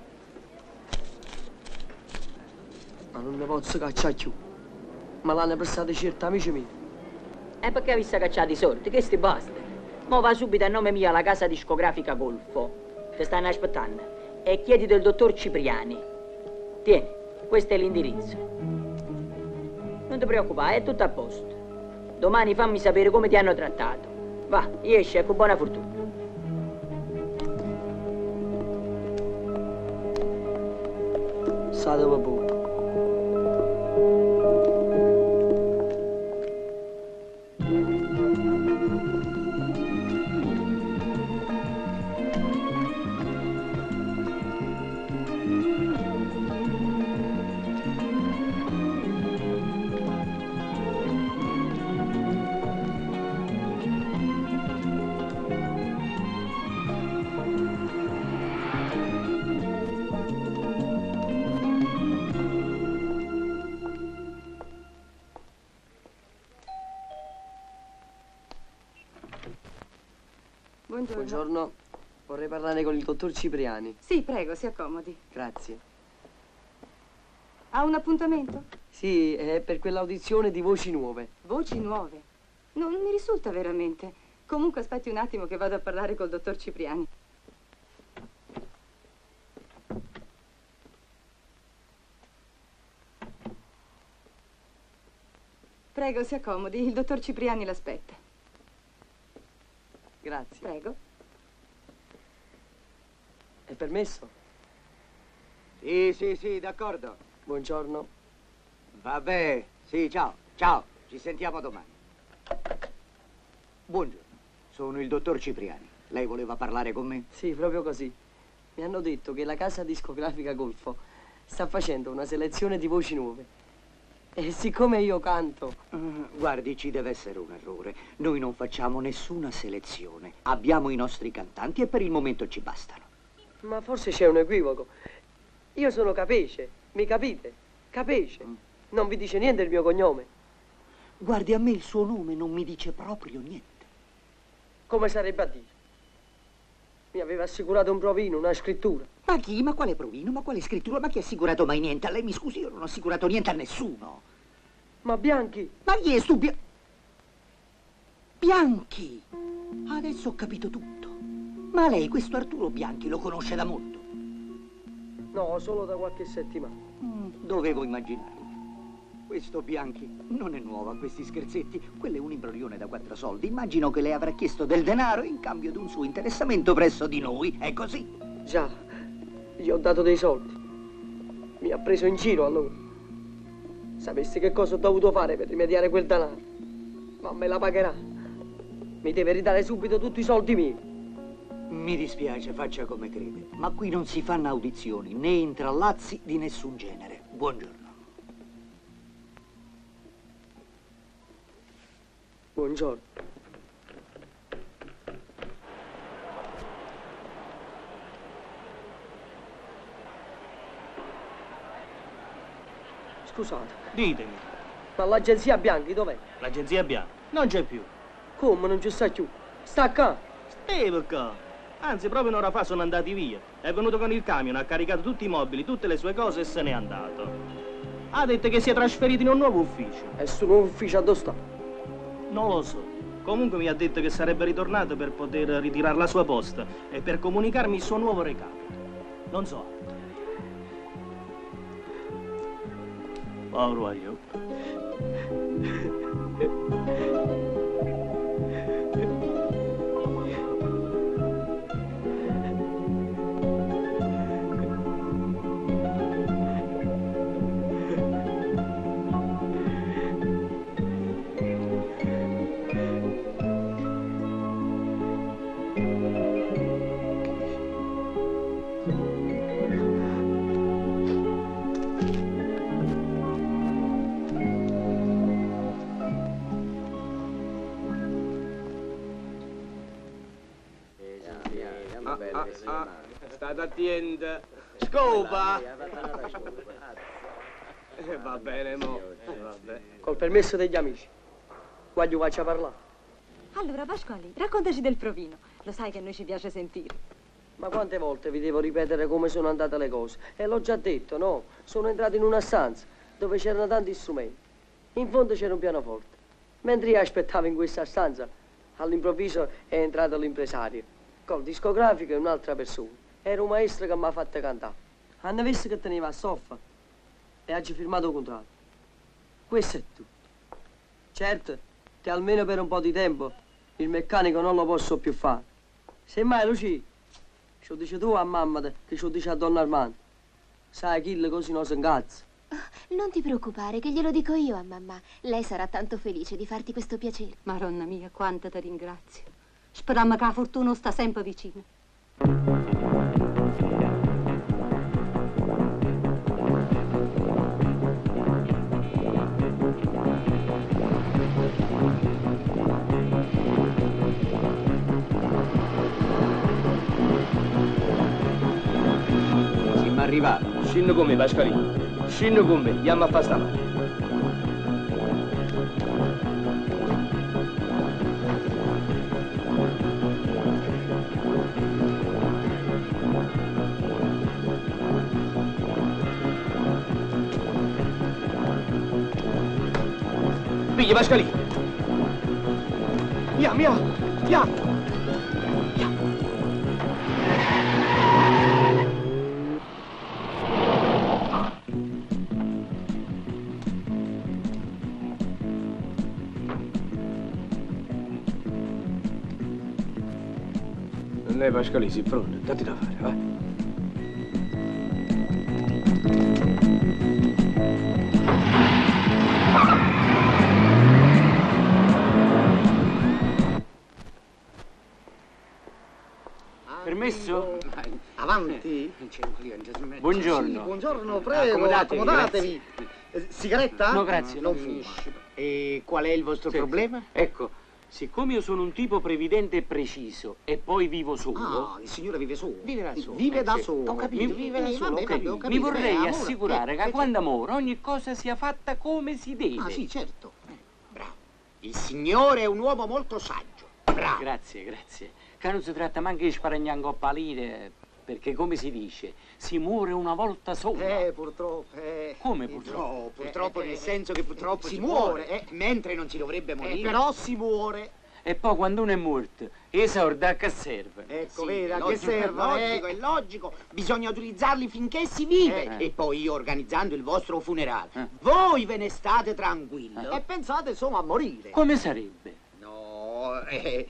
Ma non ne posso cacciare più. Ma l'hanno prestati certi amici miei. E perché vi sta cacciati i soldi? Che sti basta? Mo va subito a nome mio alla casa discografica Golfo. Ti stanno aspettando. E chiedi del dottor Cipriani. Tieni, questo è l'indirizzo. Non ti preoccupare, è tutto a posto. Domani fammi sapere come ti hanno trattato. Va, esci e con buona fortuna. State per poco. Buongiorno, vorrei parlare con il dottor Cipriani. Sì, prego, si accomodi. Grazie. Ha un appuntamento? Sì, è per quell'audizione di Voci Nuove. Voci nuove? Non mi risulta veramente. Comunque aspetti un attimo che vado a parlare col dottor Cipriani. Prego, si accomodi, il dottor Cipriani l'aspetta. Grazie. Prego. È permesso? Sì, d'accordo. Buongiorno. Vabbè, sì, ciao, ci sentiamo domani. Buongiorno, sono il dottor Cipriani. Lei voleva parlare con me? Sì, proprio così. Mi hanno detto che la casa discografica Golfo sta facendo una selezione di voci nuove. E siccome io canto... Guardi, ci deve essere un errore. Noi non facciamo nessuna selezione. Abbiamo i nostri cantanti e per il momento ci bastano. Ma forse c'è un equivoco. Io sono Capace, mi capite? Capace. Non vi dice niente il mio cognome. Guardi, a me il suo nome non mi dice proprio niente. Come sarebbe a dire? Mi aveva assicurato un provino, una scrittura. Ma chi? Ma quale provino? Ma quale scrittura? Ma chi ha assicurato mai niente? A lei mi scusi, io non ho assicurato niente a nessuno. Ma Bianchi? Ma chi è stu Bianchi? Adesso ho capito tutto. Ma lei questo Arturo Bianchi lo conosce da molto? No, solo da qualche settimana. Dovevo immaginarlo. Questo Bianchi non è nuovo a questi scherzetti. Quello è un imbroglione da 4 soldi. Immagino che lei avrà chiesto del denaro in cambio di un suo interessamento presso di noi. È così? Già, gli ho dato dei soldi. Mi ha preso in giro allora. Sapessi che cosa ho dovuto fare per rimediare quel denaro? Ma me la pagherà. Mi deve ridare subito tutti i soldi miei. Mi dispiace, faccia come crede, ma qui non si fanno audizioni né intrallazzi di nessun genere. Buongiorno. Buongiorno. Scusate. Ditemi. Ma l'agenzia Bianchi dov'è? L'agenzia Bianchi non c'è più. Come non ci sta più? Sta qua. Perché? Anzi, proprio un'ora fa sono andati via. È venuto con il camion, ha caricato tutti i mobili, tutte le sue cose e se n'è andato. Ha detto che si è trasferito in un nuovo ufficio. E sto nuovo ufficio dove sta? Non lo so. Comunque mi ha detto che sarebbe ritornato per poter ritirare la sua posta e per comunicarmi il suo nuovo recapito. Non so. Povero io. State attenta. Scopa! Va bene, mo. Vabbè. Col permesso degli amici. Voglio faccia parlare. Allora, Pasquale, raccontaci del provino. Lo sai che a noi ci piace sentire. Ma quante volte vi devo ripetere come sono andate le cose? E l'ho già detto, no? Sono entrato in una stanza dove c'erano tanti strumenti. In fondo c'era un pianoforte. Mentre io aspettavo in questa stanza, all'improvviso è entrato l'impresario, col discografico e un'altra persona. Era un maestro che mi ha fatto cantare. Hanno visto che teneva a soffa e ha firmato il contratto. Questo è tutto. Certo, che almeno per un po' di tempo il meccanico non lo posso più fare. Semmai Luci, ci dice tu a mamma che ci dice a donna Armando. Sai chi così non si ingazza. Oh, non ti preoccupare, che glielo dico io a mamma. Lei sarà tanto felice di farti questo piacere. Maronna mia, quanto ti ringrazio. Speriamo che la fortuna sta sempre vicina. Siamo arrivati. Scinno con me, Pasqualino. Scinno con me, andiamo a fare sta mano. Piglia Pascalino. Andiamo. Lei Pascalì, si pronto, datti da fare, va? Permesso? Avanti. Buongiorno. Sì, buongiorno, prego, accomodatevi. Sigaretta? No, grazie. Non fumo. E qual è il vostro problema? Ecco, siccome io sono un tipo previdente e preciso e poi vivo solo... Ah, il signore vive solo. Vive da solo. Vive da Sì. solo. Ho capito, vive da solo, ho capito. Mi vorrei amore, assicurare che quando muore ogni cosa sia fatta come si deve. Ah, sì, certo. Bravo. Il signore è un uomo molto saggio. Bravo. Grazie. Che non si tratta manco di sparagnare a palire, perché come si dice, si muore una volta sola. Purtroppo. Come purtroppo? No, purtroppo nel senso che purtroppo si muore, mentre non si dovrebbe morire. Però si muore. E poi quando uno è morto, esorda a che serve? Ecco, Sì, vedi, a che logico, serve? è logico. Bisogna utilizzarli finché si vive. Eh. E poi io organizzando il vostro funerale. Voi ve ne state tranquillo. E pensate insomma a morire. Come sarebbe? No,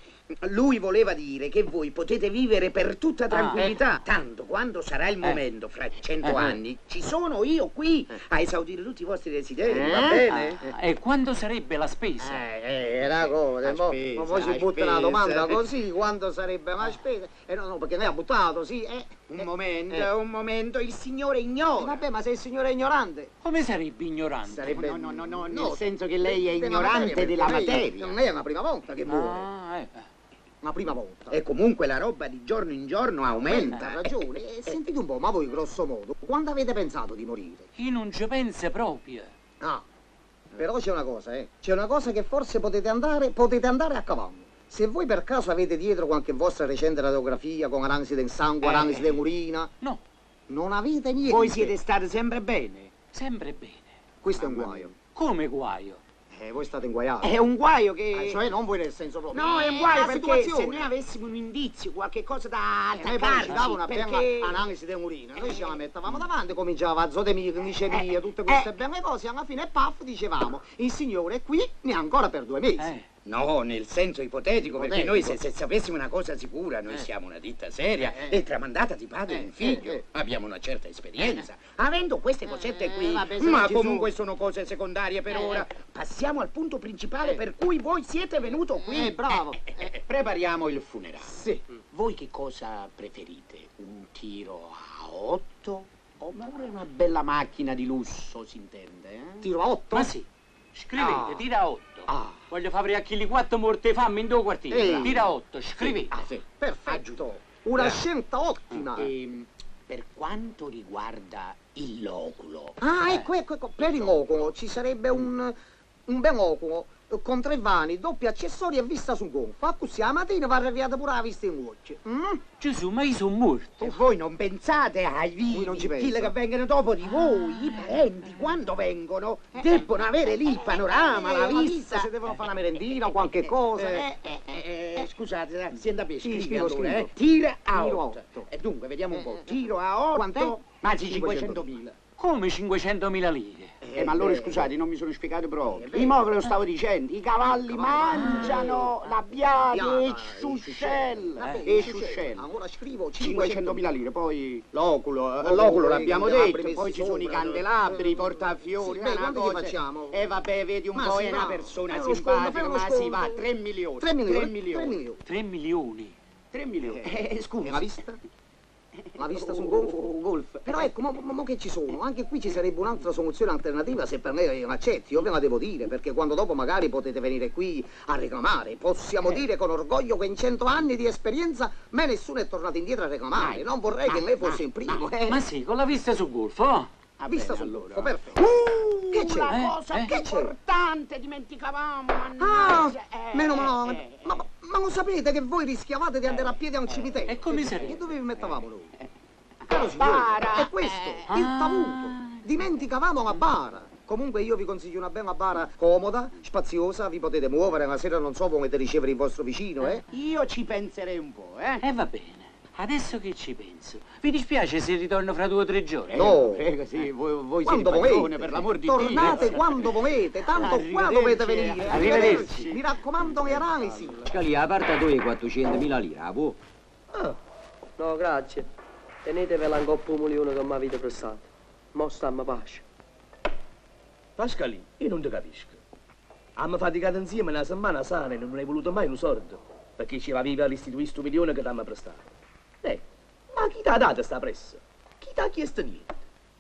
lui voleva dire che voi potete vivere per tutta tranquillità. Tanto quando sarà il momento, fra 100 anni, ci sono io qui a esaudire tutti i vostri desideri, va bene? E quando sarebbe la spesa? Era cosa, ma poi si butta una domanda così, quando sarebbe la spesa? No, perché lei ha buttato, sì. Un momento, il signore ignora. Vabbè, ma se il signore è ignorante? Come sarebbe ignorante? Sarebbe... No, nel senso che lei è ignorante della materia. Non è la prima volta che muore. La prima volta. E comunque la roba di giorno in giorno aumenta. Ha ragione. Sentite un po', ma voi grosso modo, quando avete pensato di morire? Io non ci penso proprio. Ah, però c'è una cosa, C'è una cosa che forse potete andare a cavallo. Se voi per caso avete dietro qualche vostra recente radiografia con analisi del sangue, analisi dell'urina... No. Non avete niente. Voi siete stati sempre bene. Sempre bene. Questo è un guaio. Come guaio? Voi state inguaiati. È un guaio che... cioè non voi nel senso proprio. No, è un guaio perché situazione. se noi avessimo un indizio, qualche cosa da Noi poi ci dava una perché... analisi dell'urina, noi ce la mettevamo davanti, cominciava a zotemia, glicemia, tutte queste belle cose, alla fine paf dicevamo, il signore è qui, ne ha ancora per 2 mesi. No, nel senso ipotetico, perché noi se sapessimo una cosa sicura, noi siamo una ditta seria e tramandata di padre in figlio, abbiamo una certa esperienza. Avendo queste cosette qui, ma comunque sono cose secondarie per ora, passiamo al punto principale per cui voi siete venuto qui. Bravo. Prepariamo il funerale. Sì. Voi che cosa preferite? Un tiro a 8? Oppure una bella macchina di lusso, si intende? Tiro a 8? Ma sì. Scrivete, tira a 8. Voglio fare a chili 4 morte fame in 2 quartieri. Tira a 8, scrivete. Sì. Perfetto. Una scelta ottima. Per quanto riguarda il loculo. Ecco. Per il loculo ci sarebbe un bel loculo con 3 vani, doppi accessori e vista sul golfo. A così la mattina va arrivata pure la vista in luce. Gesù, ma io sono morto. E voi non pensate ai vivi, non ci quelli penso. che vengono dopo di voi, i parenti, quando vengono, debbono avere lì il panorama, la vista. Se devono fare una merendina o qualche cosa. Scusate, sienta bene, Sì, scrivi allora, scrivo. Tira a Tiro a 8. otto. E dunque, vediamo un po', tiro a 8. Quant'è? Anzi, 500.000. Come 500.000 lire? Ma allora scusate, non mi sono spiegato proprio. Io ve lo stavo dicendo, i cavalli mangiano l'abbiate e ciuscelle. E ciuscelle. Allora scrivo 500.000 lire, poi l'oculo l'abbiamo detto, poi ci sono i candelabri, i portafiori, Beh, una quanto cosa. che facciamo? E vabbè, vedi un Ma po', si è una va. persona Fai uno simpatica, sconto, ma fai uno si va, sconto. 3 milioni. 3 milioni? 3 milioni. 3 milioni. 3 milioni. Scusa. La vista? La vista sul golf? Però ecco, mo che ci sono? Anche qui ci sarebbe un'altra soluzione alternativa se per me accetti, io ve la devo dire, perché quando dopo magari potete venire qui a reclamare, possiamo dire con orgoglio che in 100 anni di esperienza me nessuno è tornato indietro a reclamare, non vorrei che lei fosse il primo. Ma sì, con la vista sul golfo. Vista sul golfo, perfetto. Che c'è? Una cosa Che c'è? importante, dimenticavamo, Ah, mannaggia. meno male. Ma lo sapete che voi rischiavate di andare a piedi a un cimitero? E come sarebbe? E dove vi mettavamo noi? Caro signore, è questo, il tavuto. Dimenticavamo la bara. Comunque io vi consiglio una bella bara comoda, spaziosa, vi potete muovere, la sera non so come ricevere il vostro vicino, eh? Io ci penserei un po', eh? Va bene. Adesso che ci penso? Vi dispiace se ritorno fra 2 o 3 giorni? No. Prego, sì, voi siete Quando padrone, volete, per l'amor di Dio. tornate quando volete, tanto qua dovete venire. Arrivederci. Mi raccomando le analisi. Scali, a parte a tu 400.000 lire, a può? No, grazie. Tenetevela un coppo milione che mi avete prestato. Mo stammi pace. Pascalì, io non ti capisco. Abbiamo faticato insieme una settimana sana e non hai voluto mai un sordo, perché ci va viva l'istituire sto milione che ti abbiamo prestato. Ma chi ti ha dato sta pressa? Chi ti ha chiesto niente?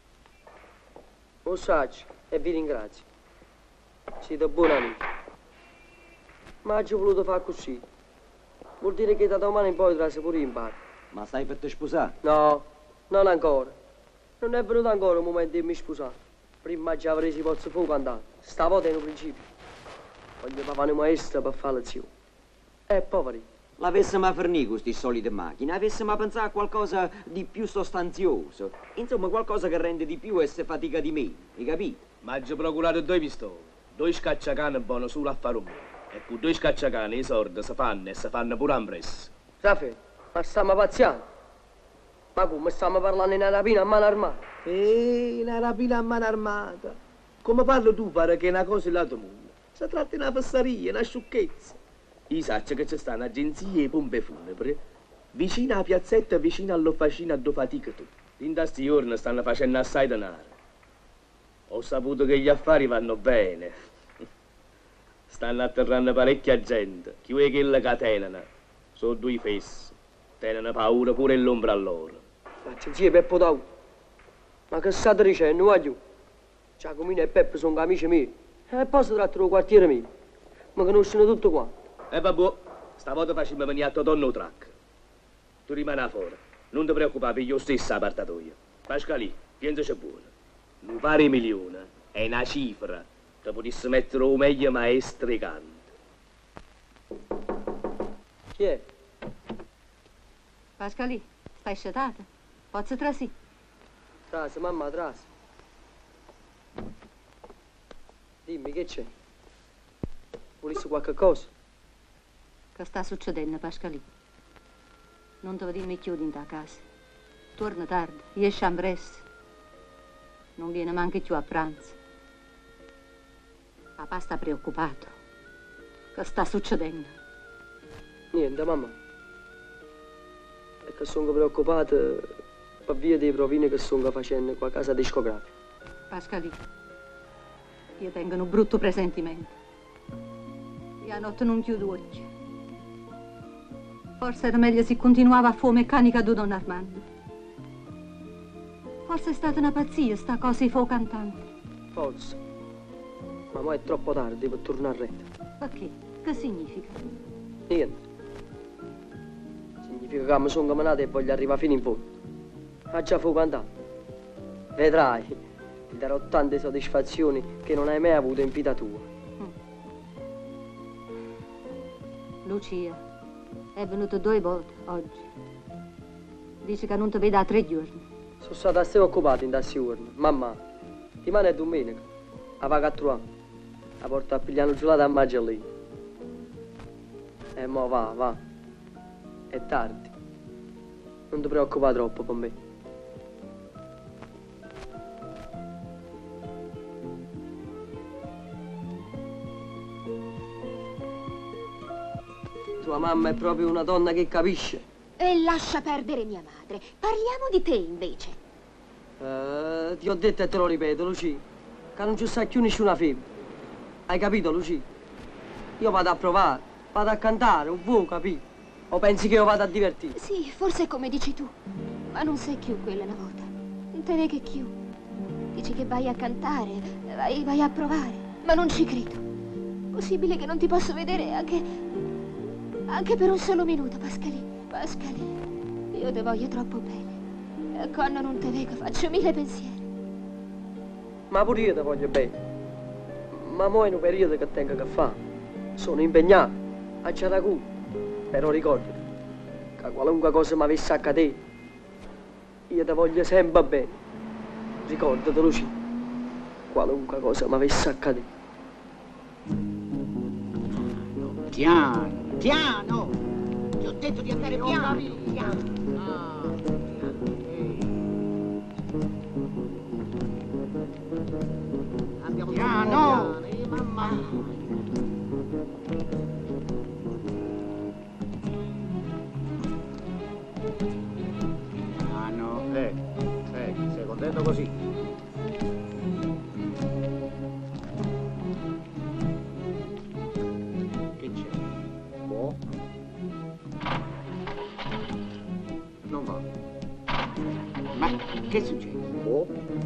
Lo saggio e vi ringrazio. Siete buoni amici. Ma oggi ho voluto fare così. Vuol dire che da domani in poi trase pure in bar. Ma stai per te sposare? No, non ancora. Non è venuto ancora il momento di mi sposare. Prima già avrei si pozzo fuoco andare. Stavolta è un principio. Voglio papà maestra per fare lezione. Poveri. L'avessimo a fornire con queste solite macchine, avessimo a pensare a qualcosa di più sostanzioso. Insomma, qualcosa che rende di più e se fatica di meno, hai capito? Ma ci procurato 2 pistole, 2 scacciacane buono solo a fare un mio. E con 2 scacciacane i sordi si fanno e si fanno pure ampresso. Raffaele, ma stiamo pazziando? Ma come stiamo parlando di una rapina a mano armata? Una rapina a mano armata. Come parlo tu pare che è una cosa lato mondo. Si tratta di una fesseria, una sciocchezza. Io saccio che ci stanno agenzie e pompe funebri vicino alla piazzetta, vicino all'officina dove fatica tu. In questi giorni stanno facendo assai denaro. Ho saputo che gli affari vanno bene. Stanno atterrando parecchia gente. Chi vuoi che la catenano? Sono 2 fessi. Tengono paura pure l'ombra a loro. L'agenzia Peppo Tau. Ma che state dicendo, voglio? Giacomino e Peppo sono amici miei. E poi si trattano del quartiere mio. Mi conoscono tutto quanto. Vabbè, stavolta facciamo venire a Totonno track. Tu rimani fuori. Non ti preoccupare, io stesso a partatoia. Pascalì, pensaci buono. Un pari milione è una cifra. Te potessi mettere o meglio maestri canti. Chi è? Pascalì, stai sciatata? Posso trasì? Trasi, mamma, trasi. Dimmi, che c'è? Volessi qualche cosa? Che sta succedendo, Pascalì? Non devo dirmi chiudi in ta casa. Torna tardi, esce a presto. Non viene manco più a pranzo. Papà sta preoccupato. Che sta succedendo? Niente, mamma. È che sono preoccupato per via dei provini che sono facendo qua a casa discografica. Pascalì, io tengo un brutto presentimento. Io a notte non chiudo occhi. Forse era meglio se continuava a fare meccanica di Don Armando. Forse è stata una pazzia sta cosa di fuoco cantante. Forse. Ma mo è troppo tardi per tornare a retta. Perché? Che significa? Niente. Significa che mi sono camminato e voglio arrivare fino in fondo. Ha già fuoco cantato. Vedrai, ti darò tante soddisfazioni che non hai mai avuto in vita tua. Lucia. È venuto 2 volte oggi. Dice che non ti vede da 3 giorni. Sono stato assai occupato in questi giorni. Mamma, settimana e domenica. A vaga a trovare. A porta a pigliare un gelato a Maggiolino. E mo va. È tardi. Non ti preoccupare troppo per me. Tua mamma è proprio una donna che capisce. E lascia perdere mia madre. Parliamo di te, invece. Ti ho detto e te lo ripeto, Lucia, che non ci sta più nessuna femmina. Hai capito, Lucia? Io vado a provare, vado a cantare, un po', capito? O pensi che io vado a divertire? Sì, forse è come dici tu. Ma non sei più quella una volta. Non te ne che più. Dici che vai a cantare, vai a provare. Ma non ci credo. Possibile che non ti posso vedere anche per un solo minuto, Pascalì. Pascalì, io te voglio troppo bene. E quando non te vedo faccio 1000 pensieri. Ma pure io te voglio bene. Ma mo è un periodo che tengo che fare. Sono impegnato a Ciaracù. Però ricordati che qualunque cosa mi avesse accadere, io te voglio sempre bene. Ricordati, Lucia. qualunque cosa mi avesse accaduto. Piano, piano! Ti ho detto di andare piano, piano. Andiamo piano! Mamma! Sei contento così? Che c'è? Boh. Non va. Ma che succede? Boh.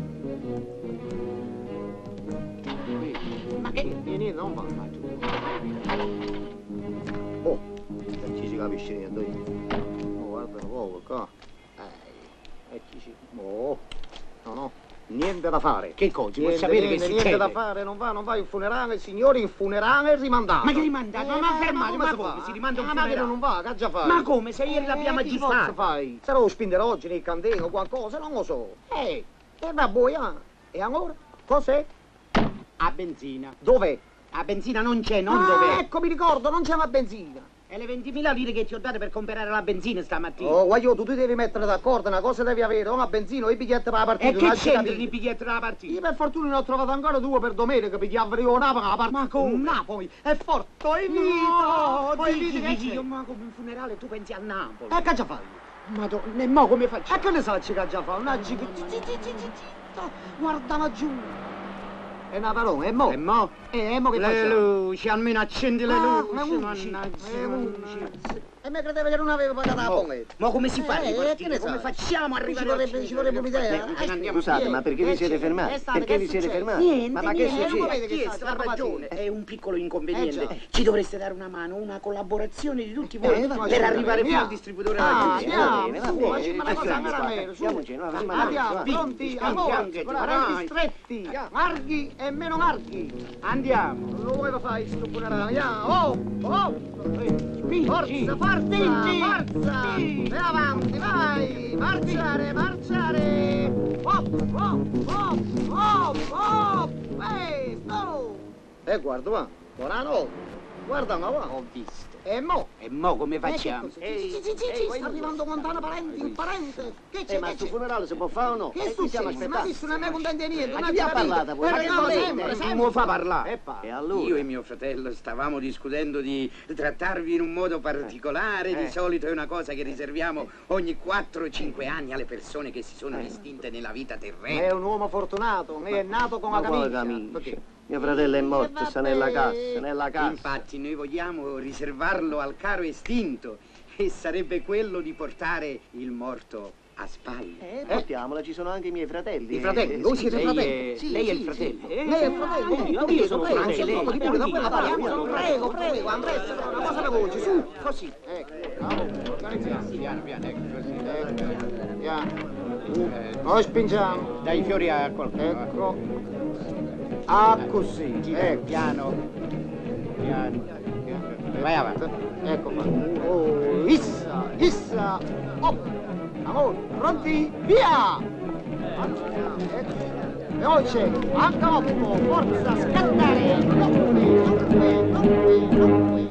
Ma che? Niente, non va. Oh, non ci si capisce niente. Oh, guarda un po' qua. Oh, no, niente da fare. Che cosa? Vuoi sapere che succede? Niente da fare, non va il funerale, signori, il funerale è rimandato. Ma che rimandato? Non ha fermato, ma come? Si rimanda un funerale? Ma non va, che già fai? Ma come? Se ieri l'abbiamo già fatto. Fai? Sarò lo spindere oggi nel candelo o qualcosa, non lo so. E va boia. E allora? Cos'è? A benzina. Dov'è? A benzina non c'è, non dov'è. Ecco, mi ricordo, non c'è la benzina. E le 20.000 lire che ti ho dato per comprare la benzina stamattina. Oh, guaglio, tu ti devi mettere d'accordo, una cosa devi avere, una benzina o i biglietti per la partita. E che c'entrano i biglietti per la partita? Io per fortuna ne ho trovato ancora 2 per domenica, perché avrei un Napoli alla partita. Ma come? Napoli, è forte, è vita! No, poi vedi che c'è? ma come un funerale tu pensi a Napoli. E che già fai? Madonna, e mo come faccio? E che ne sai che già fa? Una guarda laggiù. E una parola, e mo? E mo? E mo che le facciamo? luci, almeno accendi le luci, le luci. E me credeva che non avevo pagato la bolletta. Ma come si fa a ripartire? Come facciamo a arrivare ci vorrebbe un'idea. Scusate, ma perché vi siete fermati? Perché vi siete fermati? Niente, ma che succede? Ha ragione, è un piccolo inconveniente. Ci dovreste dare una mano, una collaborazione di tutti voi per arrivare fino al distributore della Andiamo, pronti, amore, stretti, larghi e meno larghi. Andiamo. Non lo fai sto funerale, forza, forza! E avanti, vai! Marciare, marciare! Sto! E guarda, va! Buonanotte! Guarda, ma va! Ho visto. E mo? E mo come facciamo? Sì, sta arrivando lontano parente, un parente! Che c'è? Ma sul funerale si può fare o no? Che succede? Ma visto non è mai contento di niente! Ma chi ha parlato voi? Ma che sempre! non fa parlare? E allora? Io e mio fratello stavamo discutendo di trattarvi in un modo particolare. Di solito è una cosa che riserviamo ogni 4 o 5 anni alle persone che si sono distinte nella vita terrena. È un uomo fortunato, è nato con la camicia. Mio fratello è morto, sta nella cassa, Infatti noi vogliamo riservarlo al caro estinto e sarebbe quello di portare il morto a spalle. Portiamola, ci sono anche i miei fratelli. I fratelli? Voi siete fratelli? Lei è il fratello? Lei è il fratello? Io sono fratello. Anche lei? Prego, Andrea, una cosa veloce, su, così. Piano, ecco così. Piano. Noi spingiamo. Dai i fiori a qualcuno. Ecco. Ah, così. Piano. Vai avanti. Ecco qua. Oh, issa. Amore, pronti? Via! Veloce, a capo, forza, scattare! Non qui.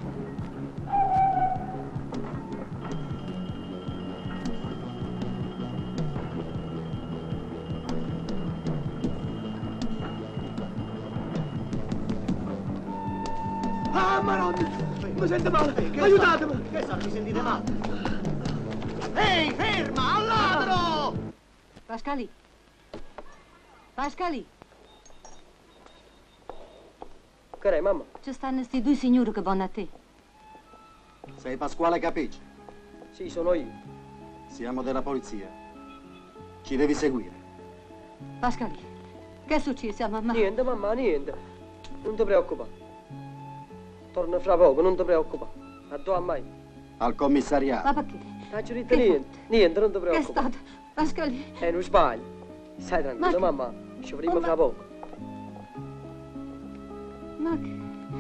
Ah, madonna! Mi sento male! Aiutatemi! Che sa, mi sentite male? Ehi, ferma, al ladro! Pascali! Pascali! Che è, mamma? Ci stanno sti 2 signori che vanno a te. Sei Pasquale Capici? Sì, sono io. Siamo della polizia. Ci devi seguire. Pascali, che è successo a mamma? Niente, mamma, niente. Non ti preoccupare. Torno fra poco, non ti preoccupare. A tua mai. Al commissariato. Ma perché? Non ci detto niente. Niente, non ti Che è preoccupare. stato? Pascali? Non sbagli. Stai tranquillo, mamma. Ci vedremo fra poco. Ma che...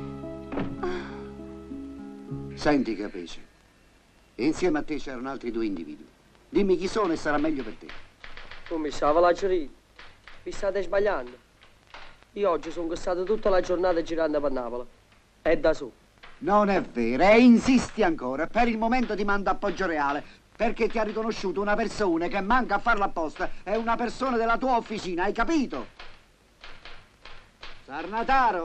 Senti, Capici. Insieme a te c'erano altri 2 individui. Dimmi chi sono e sarà meglio per te. Commissavo la cerita. Vi state sbagliando. Io oggi sono stato tutta la giornata girando per Napoli. È da su. Non è vero, e insisti ancora. Per il momento ti mando a Poggioreale, perché ti ha riconosciuto una persona che manca a farla apposta. È una persona della tua officina, hai capito? Sarnataro.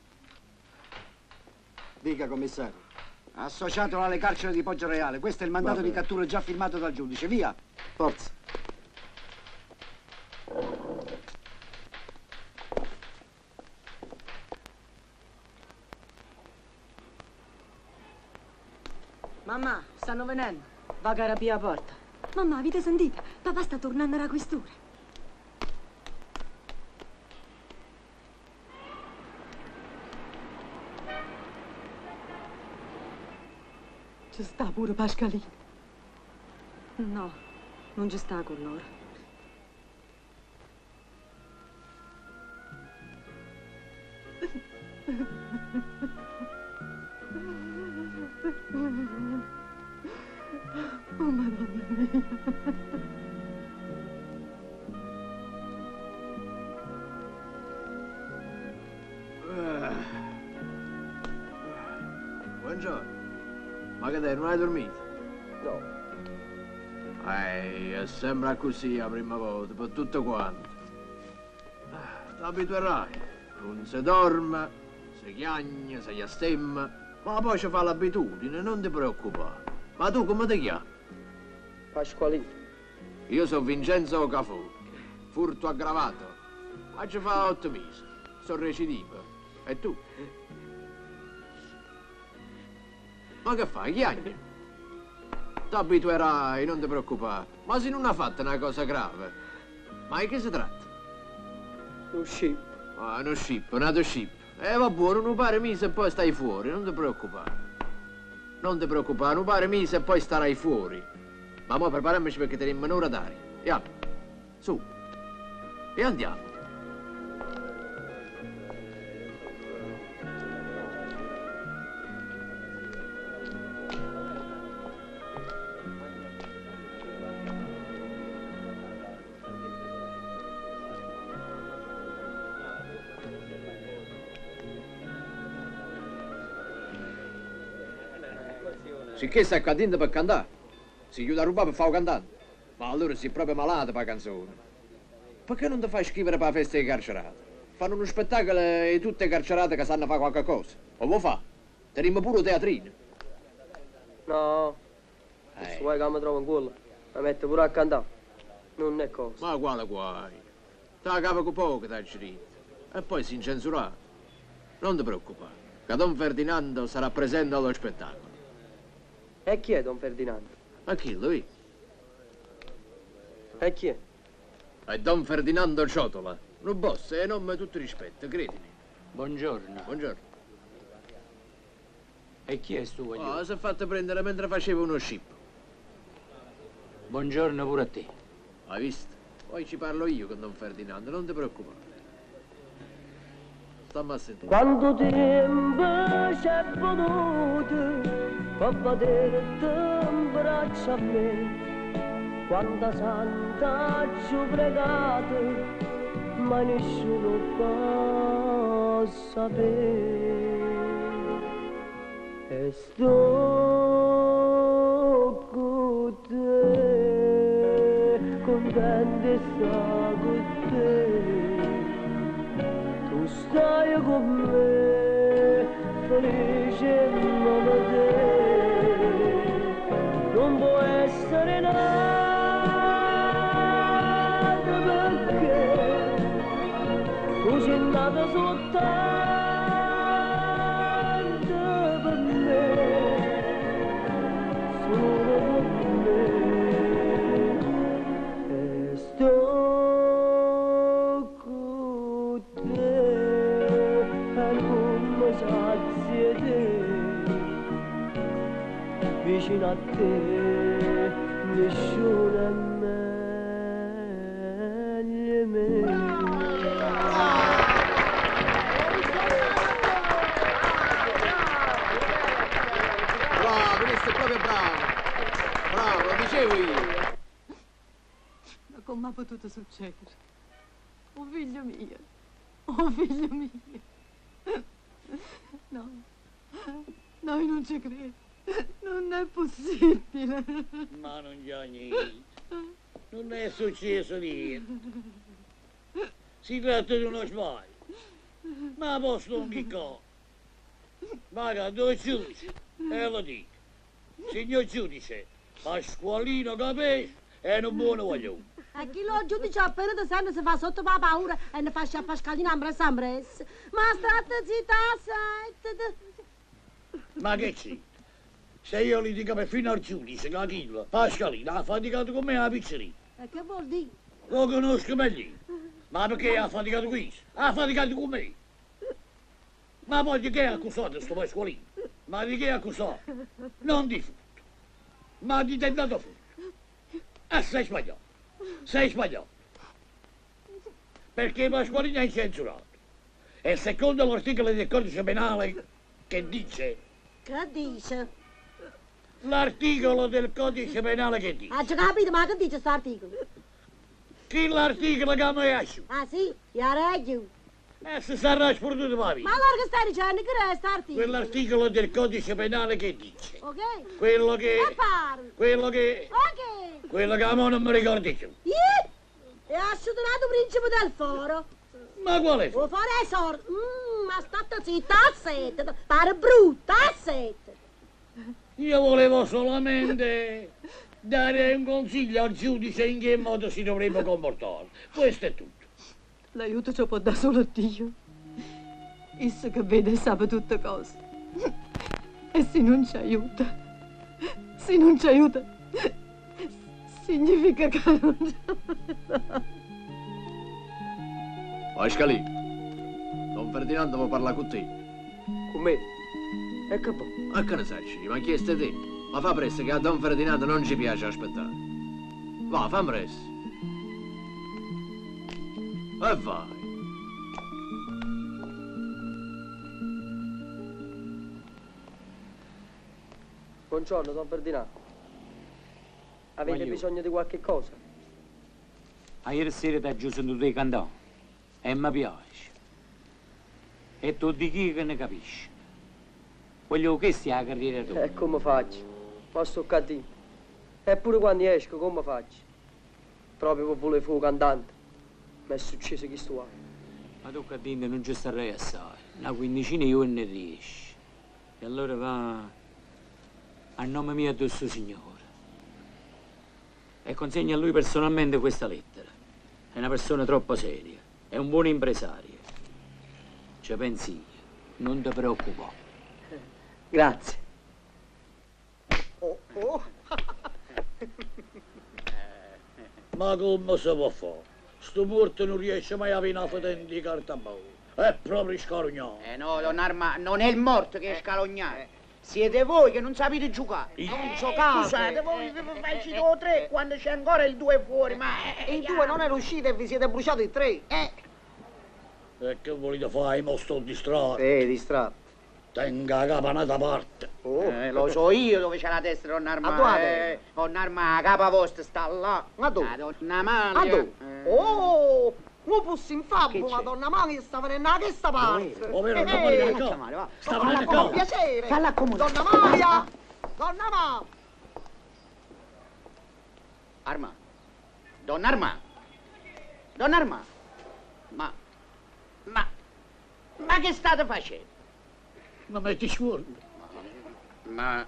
Dica, commissario. Associatelo alle carceri di Poggioreale. Questo è il mandato di cattura già firmato dal giudice. Via. Forza. Mamma, stanno venendo. Va che rapia la porta. Mamma, avete sentito? Papà sta tornando alla questura. Ci sta pure Pascalino. No, non ci sta con loro. Oh, Madonna mia. Buongiorno. Ma che te, non hai dormito? No. Sembra così la prima volta, per tutto quanto. Ti abituerai. Non si dorme, si chiagna, si stemma, ma poi ci fa l'abitudine, non ti preoccupare. Ma tu come ti chiami? Pasqualino. Io sono Vincenzo Cafò, furto aggravato. Ma ci fa 8 mesi, sono recidivo. E tu? Ma che fai, chiagni? Ti abituerai, non ti preoccupare. Ma se non ha fatto una cosa grave, ma di che si tratta? Uno scip. Ah, uno scip, nato scip. Va buono, un pare mese e poi stai fuori, non ti preoccupare. Non ti preoccupare, un pare mese e poi starai fuori. Ma mo prepariamoci perché teniamo un'ora d'aria. Andiamo, su. E andiamo. Sicché stai qua dentro per cantare? Si chiude a rubare per fare un cantante? Ma allora sei proprio malato per la canzone. Perché non ti fai scrivere per la festa dei carcerati? Fanno uno spettacolo e tutte le carcerate che sanno fare qualche cosa. O vuoi fa? Teniamo pure un teatrino. No. Se vuoi che mi trovo in quello, mi metto pure a cantare. Non è cosa. Ma quale guai? Te la capo con poco, dai scritto. E poi si incensurato. Non ti preoccupare, che Don Ferdinando sarà presente allo spettacolo. E chi è Don Ferdinando? A chi, lui? E chi è? È Don Ferdinando Ciotola, un boss e nome tutto rispetto, credimi. Buongiorno. Buongiorno. E chi è sto voglio? Oh, si è fatto prendere mentre faceva uno scippo. Buongiorno pure a te. Hai visto? Poi ci parlo io con Don Ferdinando, non ti preoccupare. Stammi a sentire. Quanto tempo c'è potuto per vederti in braccio a me, quanta santa ci ho pregato, ma nessuno può sapere. E sto con te, contento e sto con te, tu stai con me, felice in nome te, non può essere nato perché tu sei nato soltanto per me, solo per me, e sto con te e non mi saziete, vicino a te nessuno è meglio me. Bravo, questo è proprio bravo. Bravo, lo dicevo io. Ma come ha potuto succedere? Oh figlio mio, Oh, figlio mio. No, no, io non ci credo. Non è possibile. Ma non c'è niente. Non è successo niente. Si tratta di uno sbaglio. Ma posso non dico. Vaga, dove giudice? E lo dico. Signor giudice, Pasqualino capisce e non buono voglio. E chi lo giudice appena da sempre si fa sotto la paura e ne fa a Pasqualino ambres. Ma state zitta, Ma che c'è? Se io li dico per fino al giudice, che Achille, Pasqualino ha faticato con me la pizzeria. E che vuol dire? Lo conosco meglio. Ma perché ha faticato qui? Ha faticato con me. Ma poi di che è accusato sto Pasqualino? Ma di che è accusato? Non di furto, ma di tentato furto. E sei sbagliato. Sei sbagliato. Perché Pasqualino è incensurato. E secondo l'articolo del codice penale che dice... Che dice? L'articolo del codice penale che dice... Ha già capito, ma che dice sto articolo? Che l'articolo che mi esce? Ah sì? Ya ragione. E se sarà sfortunato la vita. Ma allora che stai dicendo? Che è sto articolo? Quell'articolo del codice penale che dice... Ok? Quello che... Che parli? Quello che... Ok? Quello che a me non mi ricordo più. E ha sciutonato principe del foro. Ma quale foro? Il foro è sordo. Ma state zitta, a sette. Pare brutta, a sette. Io volevo solamente dare un consiglio al giudice in che modo si dovrebbe comportare. Questo è tutto. L'aiuto ci può dare solo Dio. Esso che vede e sa tutte cose. E se non ci aiuta, significa che non ci aiuta. Pasqualì, Don Ferdinando vuole parlare con te. Con me? E che può? Ma che ne sai, ma chiesto te. Ma fa presto che a Don Ferdinando non ci piace aspettare. Va, fammi presto. E vai. Buongiorno, Don Ferdinando. Avete Voglio. bisogno di qualche cosa? A ieri sera ti ho sentito dei cantare e mi piace. E tu di chi che ne capisci? Voglio che stia la carriera tua. E come faccio? Ma sto cattivo. Eppure quando esco, come faccio? Proprio per voler fare un cantante. Mi è successo che sto qua. Ma tu Cattino non ci starei assai. Una quindicina io ne riesci. E allora va a nome mio e del suo Signore. E consegna a lui personalmente questa lettera. È una persona troppo seria. È un buon impresario. Ci pensi io. Non ti preoccupare. Grazie. Ma come si può fare? Sto morto non riesce mai a venire a fare di carta a mano. È proprio scalognato. No, Don Arma, non è il morto che è scalognato. Siete voi che non sapete giocare. Non giocate. Scusate, voi facete o tre quando c'è ancora il due fuori, ma... Il due non è uscito e vi siete bruciati il tre. E che volete fare? Mo sto distratto. Sì, distratto. Tenga la capa da parte. Lo so io dove c'è la testa, Don Arma. A dove? Don Arma, la capa vostra sta là. A dove? La donna Maria. A dove? Oh! Un pussi in fabbo, Che c'è? Madonna Maria, sta venendo da questa parte. Ovvero, Donna Maria, Sta ecco. male, va. Sta Con venendo qua. piacere. Falla accomodare. Donna Maria! Donna Maria! Arma. Don Arma. Don Arma. Ma che state facendo? Ma metti fuori. Ma...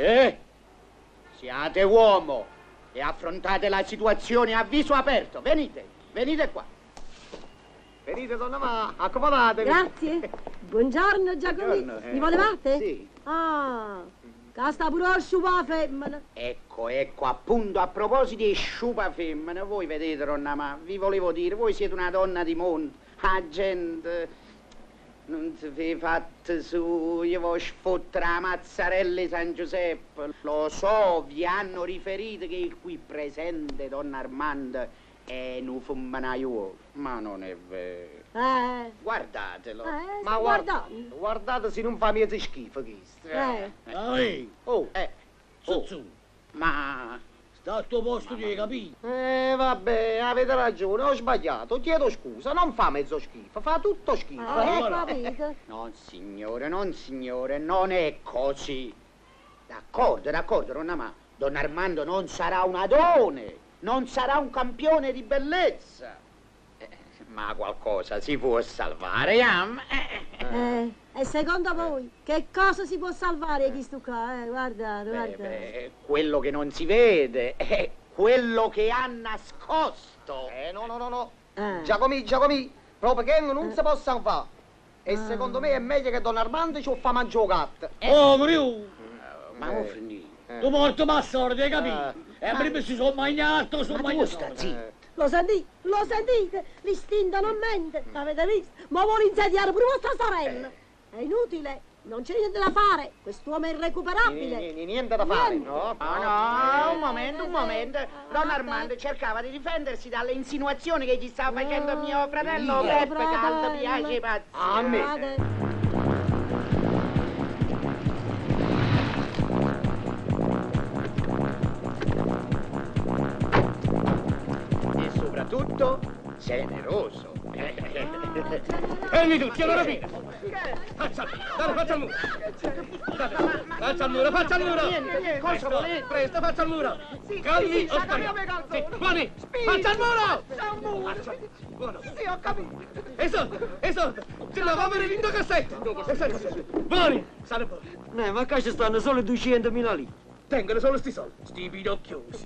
Siate uomo e affrontate la situazione a viso aperto. Venite qua. Venite, Donna Maria, accomodatevi. Grazie. Buongiorno, Giacomino. Buongiorno, Mi volevate? Sì. Ah, che sta pure a sciupa femmina. Ecco, appunto, a proposito di sciupa femmina, voi vedete, Donna Maria, vi volevo dire, voi siete una donna di mondo, la gente... Non si fi fatte su, io voglio sfottere la mazzarella di San Giuseppe. Lo so, vi hanno riferito che il qui presente, Donna Armando, è un fummanaio, ma non è vero. Guardatelo. Ma guardate se non fa mezzo schifo questo. Ehi! Su. Ma sta al tuo posto, ti hai capito? Vabbè, avete ragione, ho sbagliato, chiedo scusa, non fa mezzo schifo, fa tutto schifo. Capito? Non signore, non è così. D'accordo, Don Armando non sarà un adone, non sarà un campione di bellezza. Ma qualcosa si può salvare, E secondo voi, che cosa si può salvare chi sto qua? Guarda. Quello che non si vede, quello che ha nascosto. No. Giacomì, proprio che non si possa fare. E secondo me è meglio che Don Armando ci fa mangiare gatto. Oh, Griu! Ma non finì. Tu porti ma sordi, hai capito? E prima si sono mangiato, Lo sentite? L'istinto non mente, l'avete visto? Ma vuole insediare pure vostra sorella. È inutile, non c'è niente da fare, quest'uomo è irrecuperabile. Niente da fare, no? No, un momento. Don Armando cercava di difendersi dalle insinuazioni che gli stava facendo mio fratello Beppe Caldo piace pazzo. A me. E soprattutto generoso. Fermi tutti, allora via! Faccia il muro! Faccia il muro! Cosa volete? Presto, faccia il muro! Calmi, buoni! Faccia il muro! Buono! Sì, ho capito! Esatto! Ce la va per il lindo cassetto! Buoni! State buoni! Ma qua ci stanno solo 200.000 lì. Tengono solo sti soldi, sti pidocchiosi!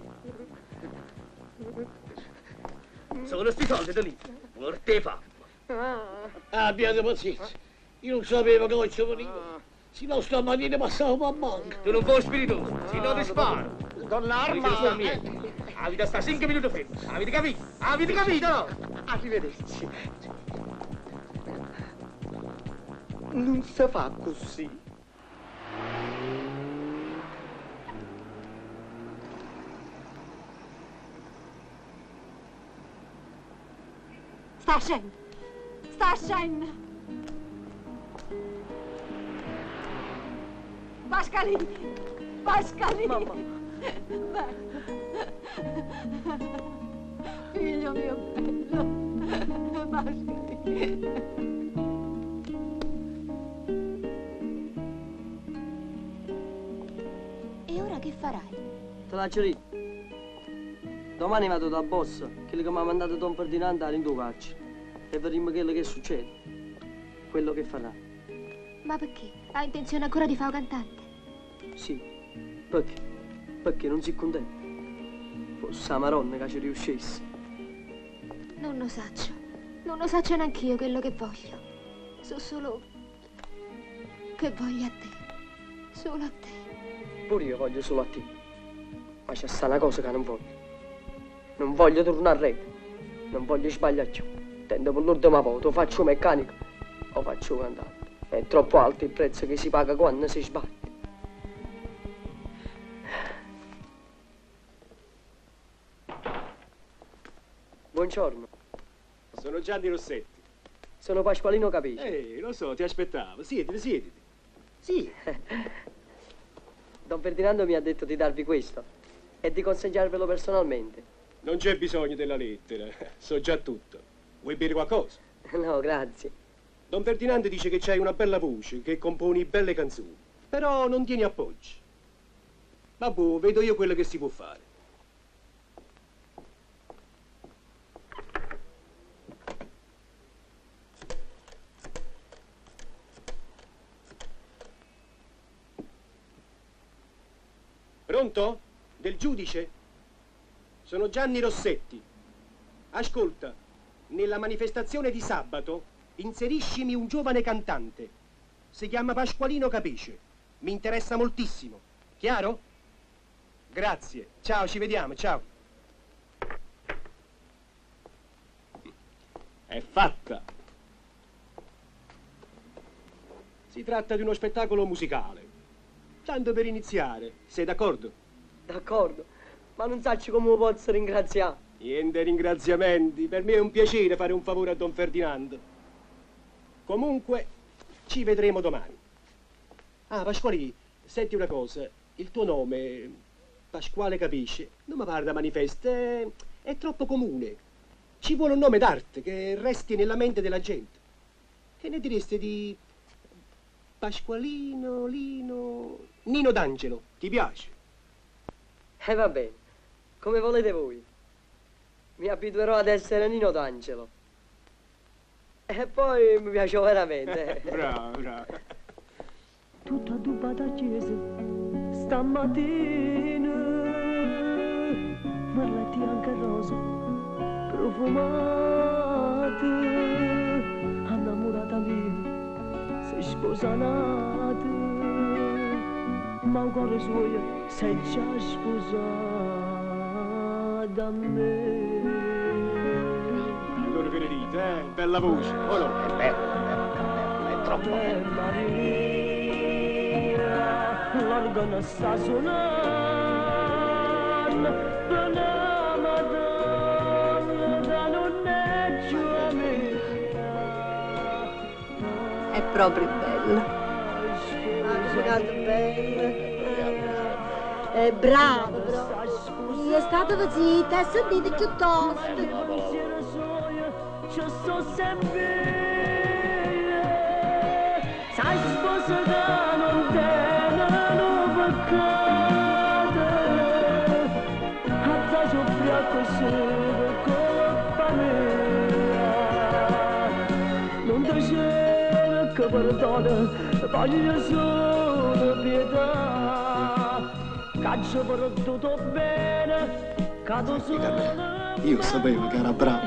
Solo sti soldi da lì! Morte fa! Abbiate pazienza, io non sapevo che oggi veniva. Se no stamattina passavo a manca. Tu non fai spiritoso, se no ti sparo! Don Armando! Avete sta 5 minuti fermo, avete capito? Avete capito, no? Arrivederci. Non si fa così. Sta scendendo! Pascalini! Mamma! Figlio mio bello! Pascalini! E ora che farai? Te lascio lì. Domani vado dal boss, quello che mi ha mandato Don Ferdinando all'inducarci. E vedremo quello che succede. Quello che farà. Ma perché? Ha intenzione ancora di fare cantante? Sì. Perché? Perché non si contenta. Fosse la Maronna che ci riuscisse. Non lo saccio neanch'io quello che voglio. So solo che voglio a te. Solo a te. Pure io voglio solo a te. Ma c'è sta una cosa che non voglio. Non voglio tornare a rete. Non voglio sbagliare più. Tendo per l'ultima volta, o faccio meccanico o faccio cantante. È troppo alto il prezzo che si paga quando si sbaglia. Buongiorno. Sono Gianni Rossetti. Sono Pasqualino Capisce. Lo so, ti aspettavo. Siediti. Sì. Don Ferdinando mi ha detto di darvi questo e di consegnarvelo personalmente. Non c'è bisogno della lettera, so già tutto. Vuoi bere qualcosa? No, grazie. Don Ferdinando dice che c'hai una bella voce, che componi belle canzoni, però non tieni appoggi. Vabbè, vedo io quello che si può fare. Pronto? Del giudice? Sono Gianni Rossetti. Ascolta, nella manifestazione di sabato inseriscimi un giovane cantante. Si chiama Pasqualino Capisce. Mi interessa moltissimo. Chiaro? Grazie. Ciao, ci vediamo, ciao. È fatta. Si tratta di uno spettacolo musicale. Tanto per iniziare, sei d'accordo? D'accordo, ma non sacci come posso ringraziare. Niente ringraziamenti, per me è un piacere fare un favore a Don Ferdinando. Comunque, ci vedremo domani. Ah, Pasqualì, senti una cosa, il tuo nome... Pasquale capisce, non mi pare da manifesto, è troppo comune. Ci vuole un nome d'arte che resti nella mente della gente. Che ne direste di Pasqualino, Lino, Nino D'Angelo? Ti piace? Va bene, come volete voi. Mi abituerò ad essere Nino D'Angelo. E poi mi piace veramente. Bravo, bravo. Tutta dubbata a chiesa, stamattina, marletti anche rosa, profumate, innamorata mia, sei sposanata, ma il cuore suo sei già sposata a me. Allora che ne dite, bella voce, o no? È bello, è troppo bello. L'organo sta suonando, per la Madonna, da non è giù a me. È proprio bella. Come canta bene. È bravo, però. È stato zitta e sentite piuttosto. Ci sto sempre, sai sposa da non tenere peccato, a te soffria così per colpa mia, non ti c'è che perdono, voglio solo pietà, che ci ho perduto bene, cado solo. Io sapevo che era bravo,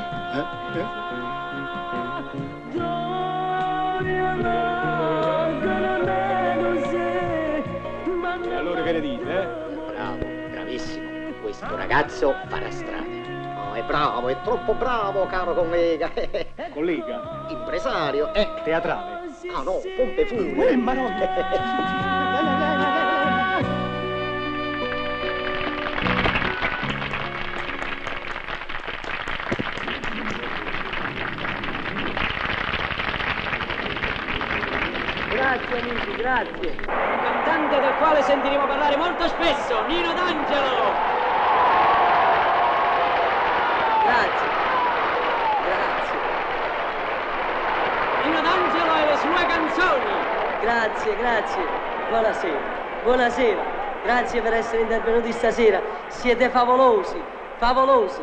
E allora che ne dite, Bravo, bravissimo. Questo ragazzo farà strada. No, è bravo, è troppo bravo, caro collega. Collega? Impresario, Teatrale? Ah no, pompe furie. Ma no. Grazie amici, grazie. Un cantante del quale sentiremo parlare molto spesso, Nino D'Angelo. Grazie, grazie. Nino D'Angelo e le sue canzoni. Grazie, grazie. Buonasera, buonasera. Grazie per essere intervenuti stasera. Siete favolosi, favolosi.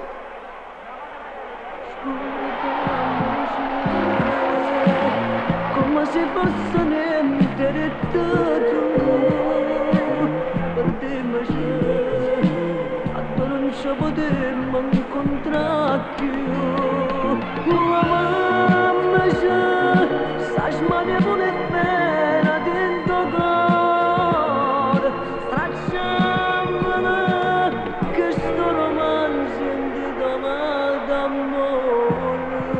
Come se fosse interessato per te, ma c'è non ci potremmo incontrare più. La mamma c'è, sta smanevole e bella dentro cuore, stracciammola che sto romanzo di domani d'amore.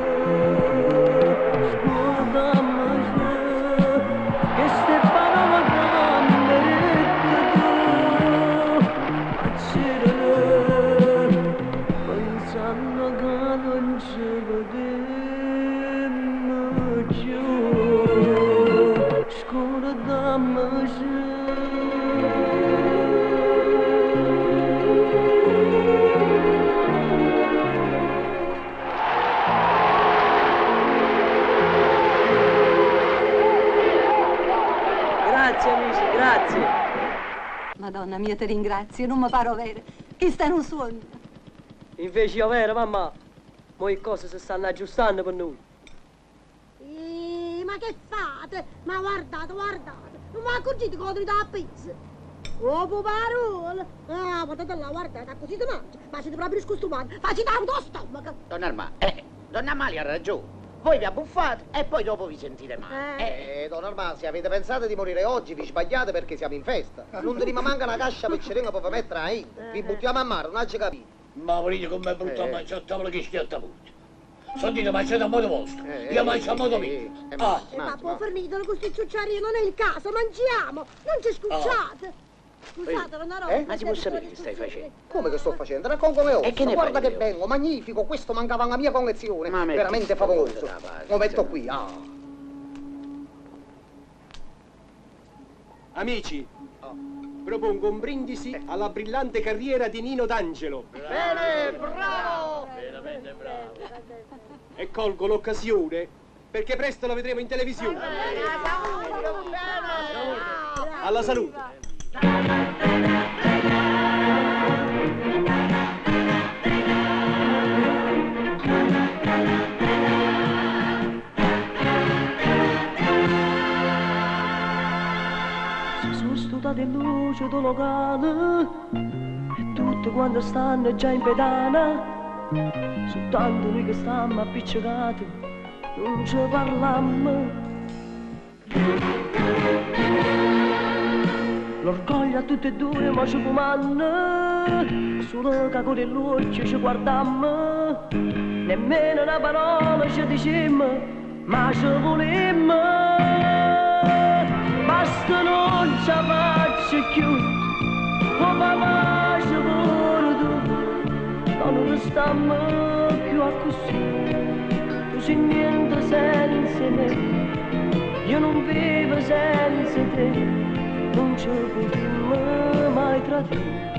Grazie amici, grazie. Madonna mia, ti ringrazio, non mi paro vero. Chi sta in un suono? Invece io vero, mamma. Mo' le cose si stanno aggiustando per noi. Ma che fate? Ma guardate, guardate. Non mi accorgete che ho tenuto la pizza? Oh, poverola. Ah, guardate là, guardate, così si mangia. Ma siete proprio scostumati. Facete tanto stomaco. Donna Amalia ha ragione. Voi vi abbuffate e poi dopo vi sentite male. Don Armand, se avete pensato di morire oggi, vi sbagliate perché siamo in festa. Non ti manca una cascia per cerenga per mettere a India. Vi buttiamo a mare, non hai capito. Ma venite con me brutto a mangiare a tavola che schiatta pure. Sentite, mangiate a modo vostro. Io mangio a modo mio. Ma può fornire con questi ciucciarini, non è il caso, mangiamo. Non ci scucciate. Scusate, non ero. Ma si può sapere che stai facendo? Come che sto facendo? Racconto come ho. Guarda che bello, magnifico, questo mancava alla mia collezione. Veramente favoloso. Lo metto qui, Amici, Propongo un brindisi alla brillante carriera di Nino D'Angelo. Bene, bravo! Veramente bravo. E colgo l'occasione perché presto lo vedremo in televisione. Alla salute! Di luce del locale e tutti quando stanno già in pedana, soltanto noi che stiamo appiccicati non ci parliamo. L'orgoglio a tutti e due ma ci fumanno, solo che con l'occhio ci guardammo, nemmeno una parola ci diciamo, ma ci volemmo. Basta non ci faccio più, o papà ci vuole tu, non restiamo più a così, tu sei niente senza me, io non vivo senza te, non ci potremmo mai tradire.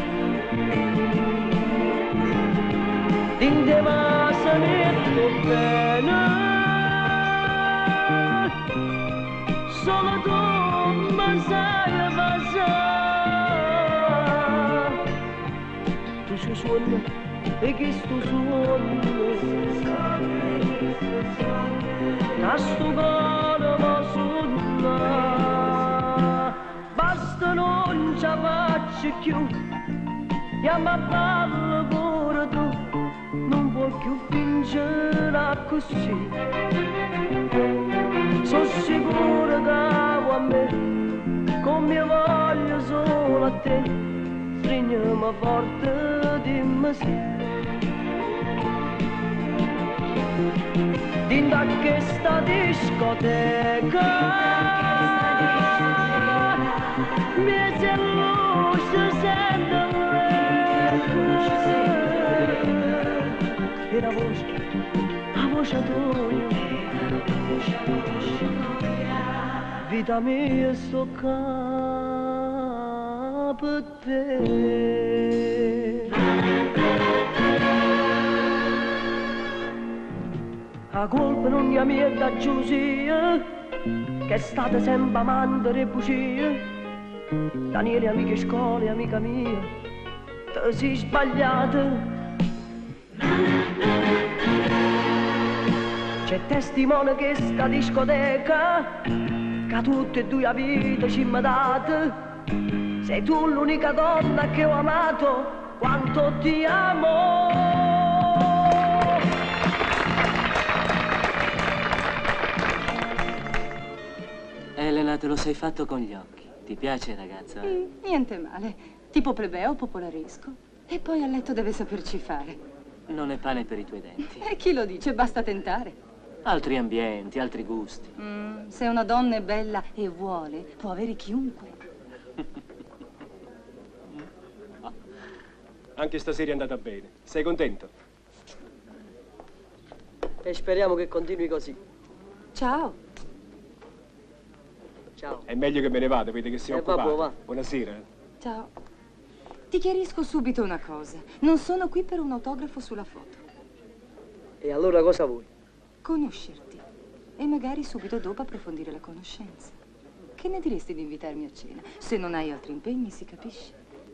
Dinte ma se metto bene, solo tu mi sai passare. Tu ci suoni e che sto suono, che sto cuore mi suona. Basta non ci faccio più, chiama ballo pure tu, non puoi più vincere così. Sono sicuro che a me, come voglio solo a te, stringiamo forte, dimmi sì. Dinda che sta discoteca, mi si luce sento e la voce tua, vita mia sto qua per te. La colpa non è mia da gelosia, che è stata sempre amante e bugie. Daniele, amica scuola, amica mia, ti sei sbagliata. C'è testimone che sta discoteca, che tutte e due a vita ci mi date. Sei tu l'unica donna che ho amato, quanto ti amo. Elena, te lo sei fatto con gli occhi. Ti piace, ragazza? Niente male. Tipo plebeo, popolaresco. E poi a letto deve saperci fare. Non è pane per i tuoi denti. E chi lo dice? Basta tentare. Altri ambienti, altri gusti. Se una donna è bella e vuole, può avere chiunque. Anche stasera è andata bene. Sei contento? E speriamo che continui così. Ciao. Ciao. È meglio che me ne vada, vede che sei occupato. Va. Buonasera. Ciao. Ti chiarisco subito una cosa. Non sono qui per un autografo sulla foto. E allora cosa vuoi? Conoscerti. E magari subito dopo approfondire la conoscenza. Che ne diresti di invitarmi a cena? Se non hai altri impegni, si capisce.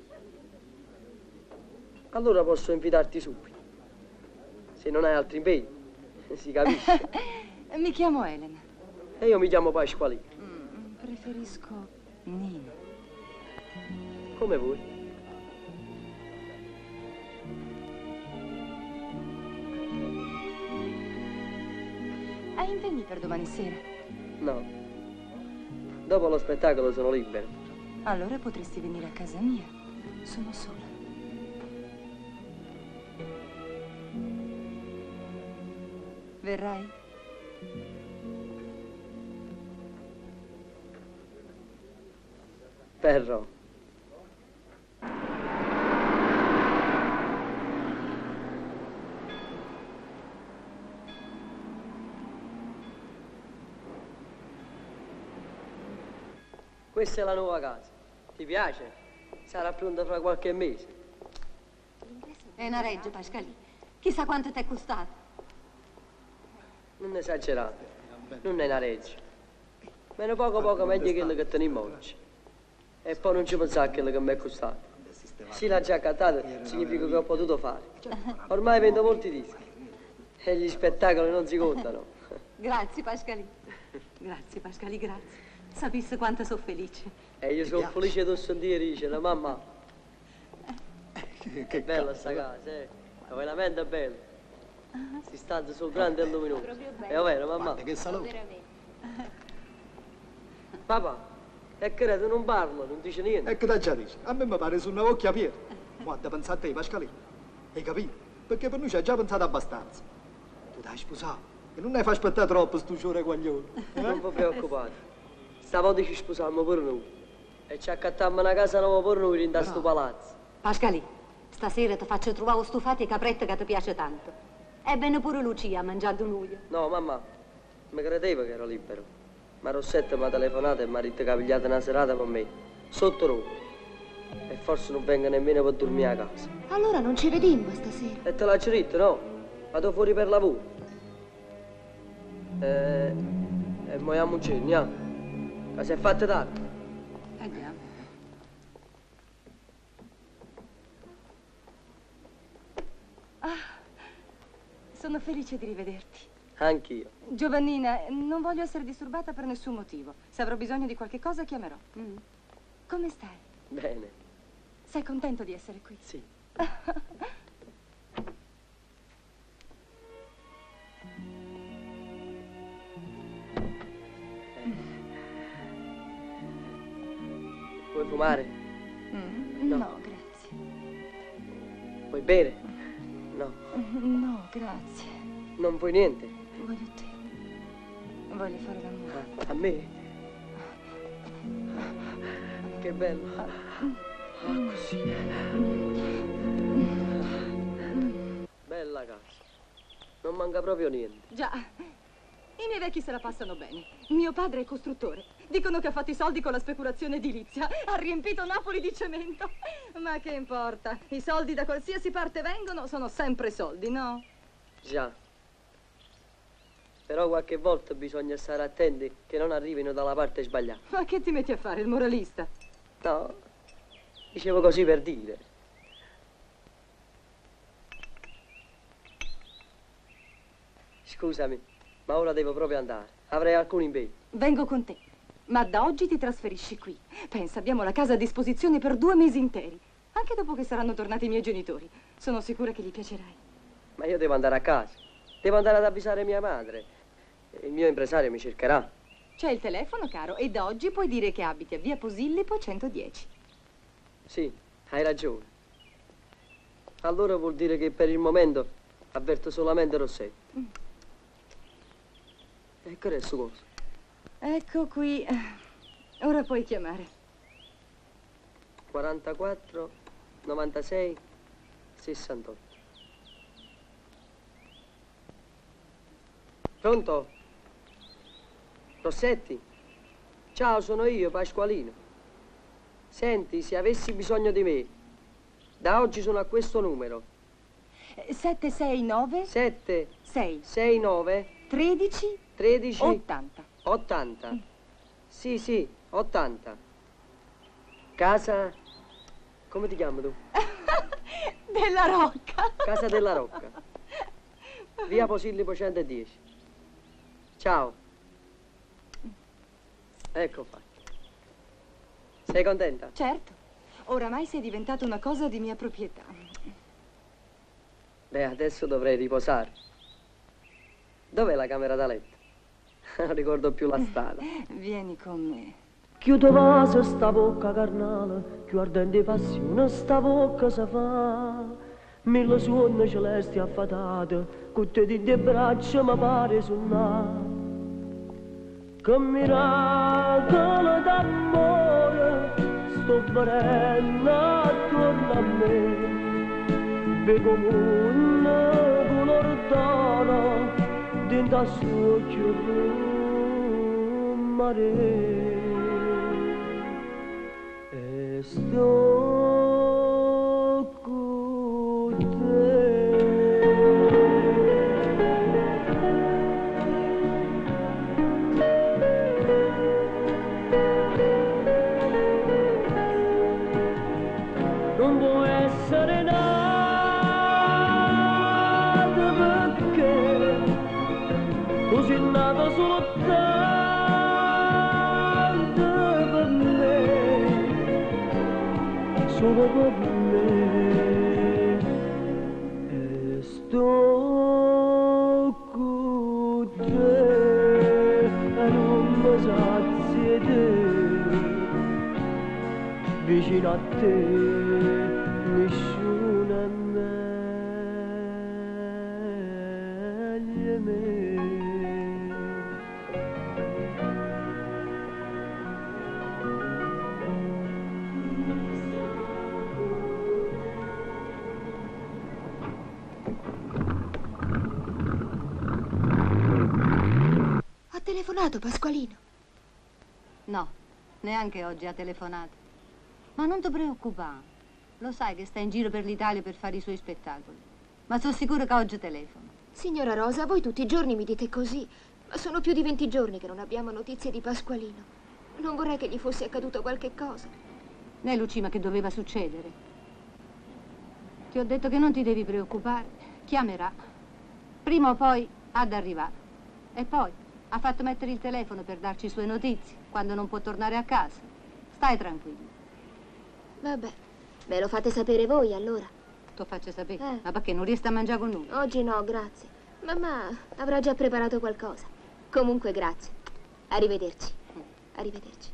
Allora posso invitarti subito. Se non hai altri impegni, si capisce. Mi chiamo Elena. E io mi chiamo Pasqualino. Preferisco Nino. Come vuoi. Hai impegni per domani sera? No. Dopo lo spettacolo sono libero. Allora potresti venire a casa mia. Sono sola. Verrai? Perro. Questa è la nuova casa. Ti piace? Sarà pronta fra qualche mese. È una reggia, Pascalì. Chissà quanto ti è costato. Non esagerate, non è una reggia. Meno poco meglio quello che tenim oggi. E poi non ci pensare a quello che mi è costato. Se l'ha già accattato significa che ho potuto fare. Ormai vendo molti dischi. E gli spettacoli non si contano. Grazie, Pascalì. Grazie, Pascalì, grazie. Sapesse quanto sono felice. E io sono felice di sentire, la mamma. Che bella sta casa, È veramente bella. Si stanza sul grande e luminoso. È vero, mamma? Che salute. Papà, è che tu non parla, non dice niente. E che da già dici? A me mi pare su una vecchia pietra. Guarda, pensa a te, Pascalì. Hai capito? Perché per noi ci hai già pensato abbastanza. Tu dai sposato. E non ne fai aspettare troppo sto giorno guaglione. Non vi preoccupate. Stavolta ci sposiamo per noi. E ci accattiamo una casa nuova per noi in sto palazzo. Pascalì, stasera ti faccio trovare stufati e caprette che ti piace tanto. Ebbene pure Lucia ha mangiato un'uia. No, mamma, mi credeva che ero libero. Ma Rossetta mi ha telefonato e mi ha detto che ha pigliato una serata con me, sotto noi. E forse non vengo nemmeno per dormire a casa. Allora non ci vediamo stasera. E te l'ho detto, no? Vado fuori per lavoro. E moiamo un giorno, andiamo. Ma si è fatta tardi. Andiamo. Sono felice di rivederti. Anch'io. Giovannina, non voglio essere disturbata per nessun motivo. Se avrò bisogno di qualche cosa, chiamerò. Come stai? Bene. Sei contento di essere qui? Sì. Vuoi fumare? No, grazie. Vuoi bere? No. No, grazie. Non vuoi niente? Voglio te. Voglio fare l'amore. A me? Che bello. Così. Bella casa. Non manca proprio niente. Già. I miei vecchi se la passano bene. Mio padre è costruttore. Dicono che ha fatto i soldi con la speculazione edilizia. Ha riempito Napoli di cemento. Ma che importa? I soldi da qualsiasi parte vengono sono sempre soldi, no? Già. Però qualche volta bisogna stare attenti che non arrivino dalla parte sbagliata. Ma che ti metti a fare, il moralista? No, dicevo così per dire. Scusami, ma ora devo proprio andare. Avrei alcuni impegni. Vengo con te. Ma da oggi ti trasferisci qui. Pensa, abbiamo la casa a disposizione per 2 mesi interi. Anche dopo che saranno tornati i miei genitori. Sono sicura che gli piacerai. Ma io devo andare a casa. Devo andare ad avvisare mia madre. Il mio impresario mi cercherà. C'è il telefono, caro, e da oggi puoi dire che abiti a via Posillipo 110. Sì, hai ragione. Allora vuol dire che per il momento avverto solamente Rossetto. Ecco adesso cosa. Ecco qui. Ora puoi chiamare. 44 96 68. Pronto? Rossetti? Ciao, sono io, Pasqualino. Senti, se avessi bisogno di me, da oggi sono a questo numero. 769 7 6 69 13 13 80. 80. Sì, 80. Casa... Come ti chiami tu? Della Rocca. Casa della Rocca. Via Posillipo 110. Ciao. Ecco fatto. Sei contenta? Certo. Oramai sei diventato una cosa di mia proprietà. Beh, adesso dovrei riposare. Dov'è la camera da letto? Non ricordo più la strada. Vieni con me. Chiudo vaso sta bocca carnale, più ardente passione sta bocca si fa. 1000 suoni celesti affatate, con te di braccia mi pare suonare. Che miracolo d'amore sto vedendo attorno a me. Vedo un color d'oro dentro a suocchio mare. sto con te. Non può essere nata perché tu sei nata solo tanto per me, solo per me. E sto con te e non mi sazia te, vicino a te nessuno è meglio me. Ha telefonato Pasqualino? No, neanche oggi ha telefonato. Ma non ti preoccupare. Lo sai che sta in giro per l'Italia per fare i suoi spettacoli. Ma sono sicura che oggi telefona. Signora Rosa, voi tutti i giorni mi dite così, ma sono più di 20 giorni che non abbiamo notizie di Pasqualino. Non vorrei che gli fosse accaduto qualche cosa. Lucia, ma che doveva succedere? Ti ho detto che non ti devi preoccupare. Chiamerà. Prima o poi ha da arrivare. E poi ha fatto mettere il telefono per darci sue notizie quando non può tornare a casa. Stai tranquillo. Vabbè, me lo fate sapere voi allora. Ti faccio sapere. Ma perché non riesci a mangiare con noi? Oggi no, grazie. Mamma avrà già preparato qualcosa. Comunque grazie. Arrivederci. Arrivederci.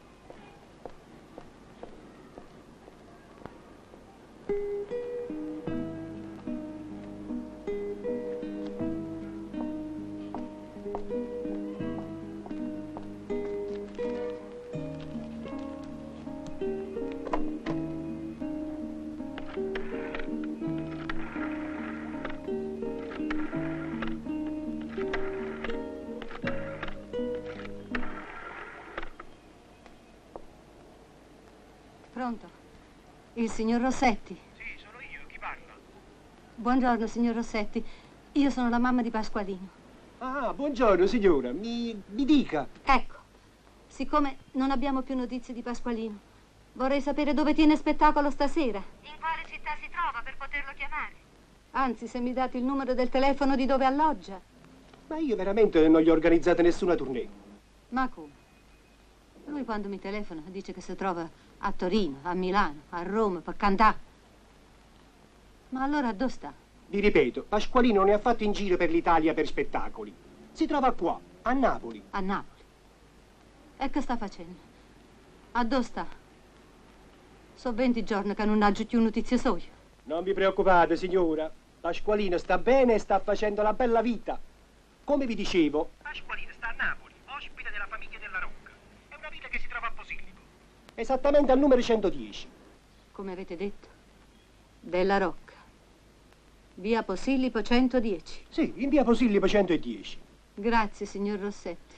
Pronto? Il signor Rossetti? Sì, sono io, chi parla? Buongiorno, signor Rossetti. Io sono la mamma di Pasqualino. Ah, buongiorno signora, mi dica. Ecco, siccome non abbiamo più notizie di Pasqualino, vorrei sapere dove tiene spettacolo stasera. In quale città si trova per poterlo chiamare? Anzi, se mi date il numero del telefono di dove alloggia. Ma io veramente non gli ho organizzato nessuna tournée. Ma come? Lui quando mi telefona dice che si trova a Torino, a Milano, a Roma per cantare. Ma allora dove sta? Vi ripeto, Pasqualino ne ha fatto in giro per l'Italia per spettacoli. Si trova qua, a Napoli. A Napoli? E che sta facendo? A dove sta? So 20 giorni che non aggiungo più notizie sue. Non vi preoccupate, signora. Pasqualino sta bene e sta facendo la bella vita. Come vi dicevo, Pasqualino sta a Napoli, ospite della famiglia della Rocca. È una villa che si trova a Posillipo. Esattamente al numero 110. Come avete detto? Della Rocca. Via Posillipo 110. Sì, in via Posillipo 110. Grazie, signor Rossetti.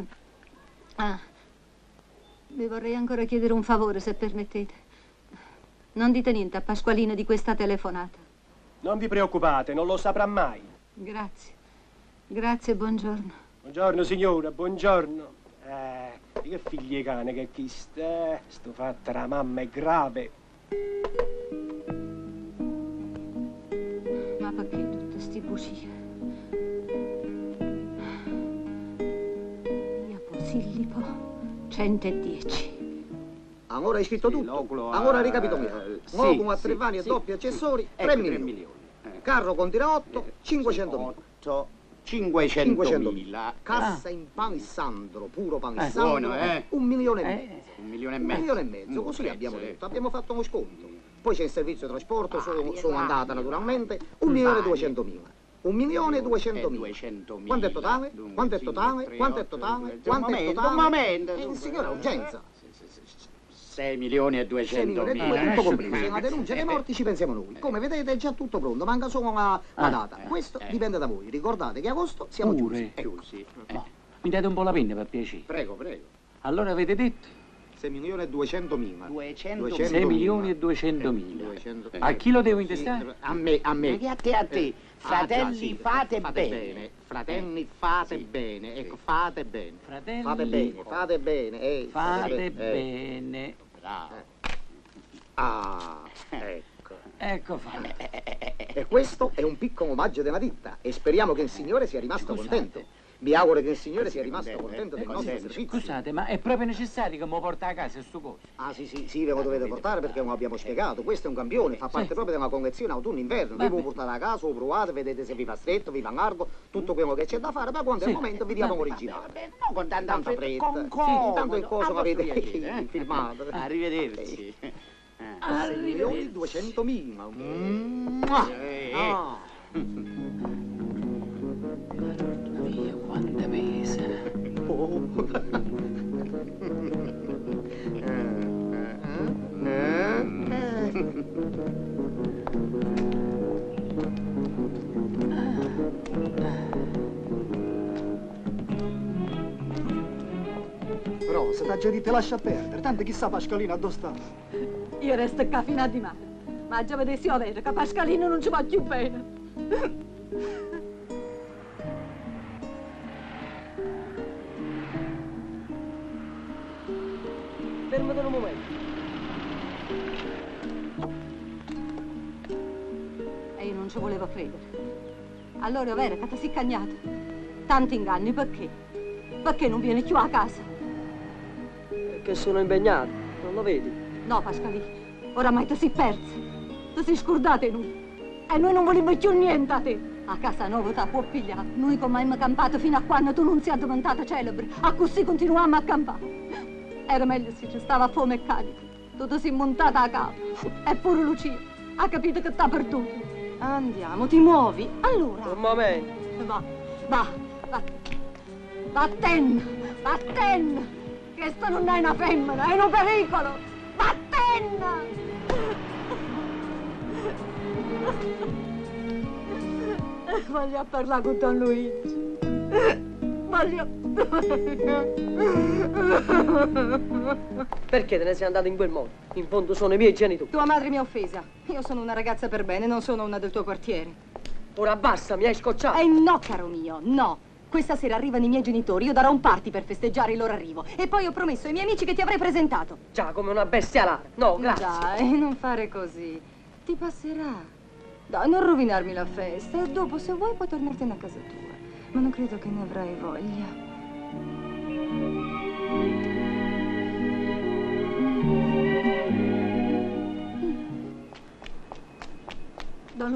Vi vorrei ancora chiedere un favore, se permettete. Non dite niente a Pasqualino di questa telefonata. Non vi preoccupate, non lo saprà mai. Grazie. Grazie, buongiorno. Buongiorno, signora, buongiorno. Che figli cane che chi sta? Sto fatta la mamma è grave. Ma perché tutte sti bugie? Via Posillipo 110. Ora hai scritto tutto. Ora ricapitoliamo. Modulo a tre vani e doppi accessori, 3 milioni. Carro contirà 8, 500.000. 500.000. Cassa in panissandro, puro panissandro, 1 milione e mezzo. 1 milione e 1 mezzo. milione e mezzo, così abbiamo detto. Abbiamo fatto uno sconto. Poi c'è il servizio di trasporto, sono andata naturalmente, 1.200.000. 1.200.000. Quanto è totale? Quanto è totale? Quanto è totale? Quanto è totale? Un momento. Signora, urgenza. 6.200.000. Tutto compreso. La denuncia dei morti ci pensiamo noi. Come vedete è già tutto pronto, manca solo la data. Questo dipende da voi. Ricordate che agosto siamo chiusi. Mi date un po' la penna per piacere? Prego, prego. Allora avete detto 6.200.000. 6.200.000. A chi lo devo intestare? A me. A te. Fratelli, Sì, fate bene. Fratelli, fate bene. Ecco, fate bene. Fratelli, Fate bene. fate Fate bene. Bravo. Ah, ecco. Ecco fatto. E questo è un piccolo omaggio della ditta e speriamo che il Signore sia rimasto contento. Mi auguro che il Signore sia rimasto contento del nostro servizio. Scusate, ma è proprio necessario che mi porta a casa sto coso? Ah sì, ve lo dovete portare perché non abbiamo spiegato. Questo è un campione, fa parte proprio della collezione autunno-inverno. Vi lo portate a casa, lo provate, vedete se vi fa stretto, vi va largo, tutto quello che c'è da fare, ma quando è il momento vi diamo l'originale. Non con tanta fretta, Sì, intanto il coso l'avete filmato. Arrivederci. 6.200.000. Quanta pesa. Però se t'ha già detto lascia perdere, tanto chissà Pasqualino addosso sta. Io resto qua fino a dimane. Ma già vedessi io vero che Pasqualino non ci va più bene. Fermati un momento. E io non ci volevo credere. Allora è vero che ti sei cagnata. Tanti inganni, perché? Perché non vieni più a casa? Perché sono impegnato, non lo vedi? No, Pasqualino, oramai ti sei persa. Ti sei scordata di noi. E noi non vogliamo più niente a te. A casa nuova ti può pigliare. Noi come abbiamo campato fino a quando tu non sei diventata celebre. A così continuiamo a campare. Era meglio se ci stava fome e carica. Tu ti sei montata a capo. Eppure Lucia ha capito che t'ha perduto. Andiamo, ti muovi. Allora. Un momento. Va. Vattene. Questa non è una femmina, è un pericolo. Vattene. Voglio parlare con Don Luigi. Perché te ne sei andato in quel modo? In fondo sono i miei genitori. Tua madre mi ha offesa. Io sono una ragazza per bene, non sono una del tuo quartiere. Ora basta, mi hai scocciato. No, caro mio, no. Questa sera arrivano i miei genitori, io darò un party per festeggiare il loro arrivo. E poi ho promesso ai miei amici che ti avrei presentato. Già, come una bestia lara. No, grazie. Dai, non fare così. Ti passerà. Dai, non rovinarmi la festa. E dopo, se vuoi, puoi tornartene a casa tua. Ma non credo che ne avrai voglia. Don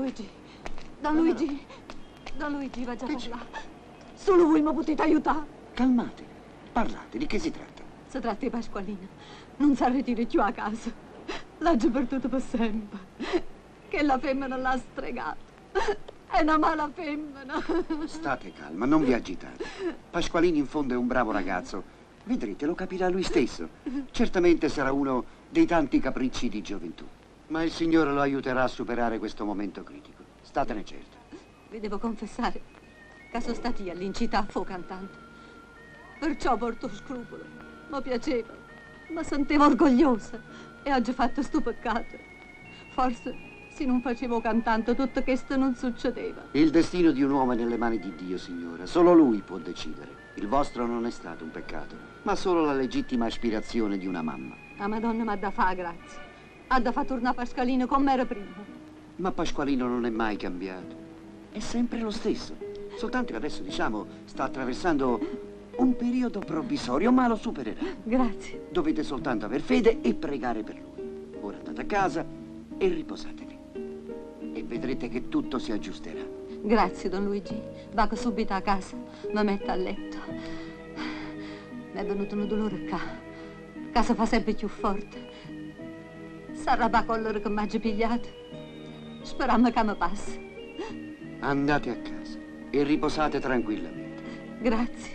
Luigi, va già là. Solo voi mi potete aiutare. Calmate, parlate, di che si tratta? Si tratta di Pasqualina. Non si ritira più a casa. L'ha già perduto per sempre. Che la femmina l'ha stregato. È una mala femmina. State calma, non vi agitate. Pasqualino in fondo è un bravo ragazzo. Vedrete, lo capirà lui stesso. Certamente sarà uno dei tanti capricci di gioventù. Ma il Signore lo aiuterà a superare questo momento critico. Statene certo. Vi devo confessare che sono stati all'incita a fuoco cantante. Perciò porto scrupolo. Mi piaceva, mi sentivo orgogliosa e oggi ho fatto sto peccato. Forse se non facevo cantante tutto questo non succedeva. Il destino di un uomo è nelle mani di Dio, signora. Solo Lui può decidere. Il vostro non è stato un peccato, ma solo la legittima aspirazione di una mamma. La Madonna mi ha da fare, grazie. Ha da far tornare Pasqualino come era prima. Ma Pasqualino non è mai cambiato. È sempre lo stesso. Soltanto che adesso, diciamo, sta attraversando un periodo provvisorio, ma lo supererà. Grazie. Dovete soltanto aver fede e pregare per lui. Ora andate a casa e riposatevi. E vedrete che tutto si aggiusterà. Grazie, Don Luigi. Vado subito a casa, mi metto a letto. Mi è venuto un dolore qua. Casa fa sempre più forte. Sarà la collera che mi ha pigliato. Speriamo che mi passi. Andate a casa e riposate tranquillamente. Grazie.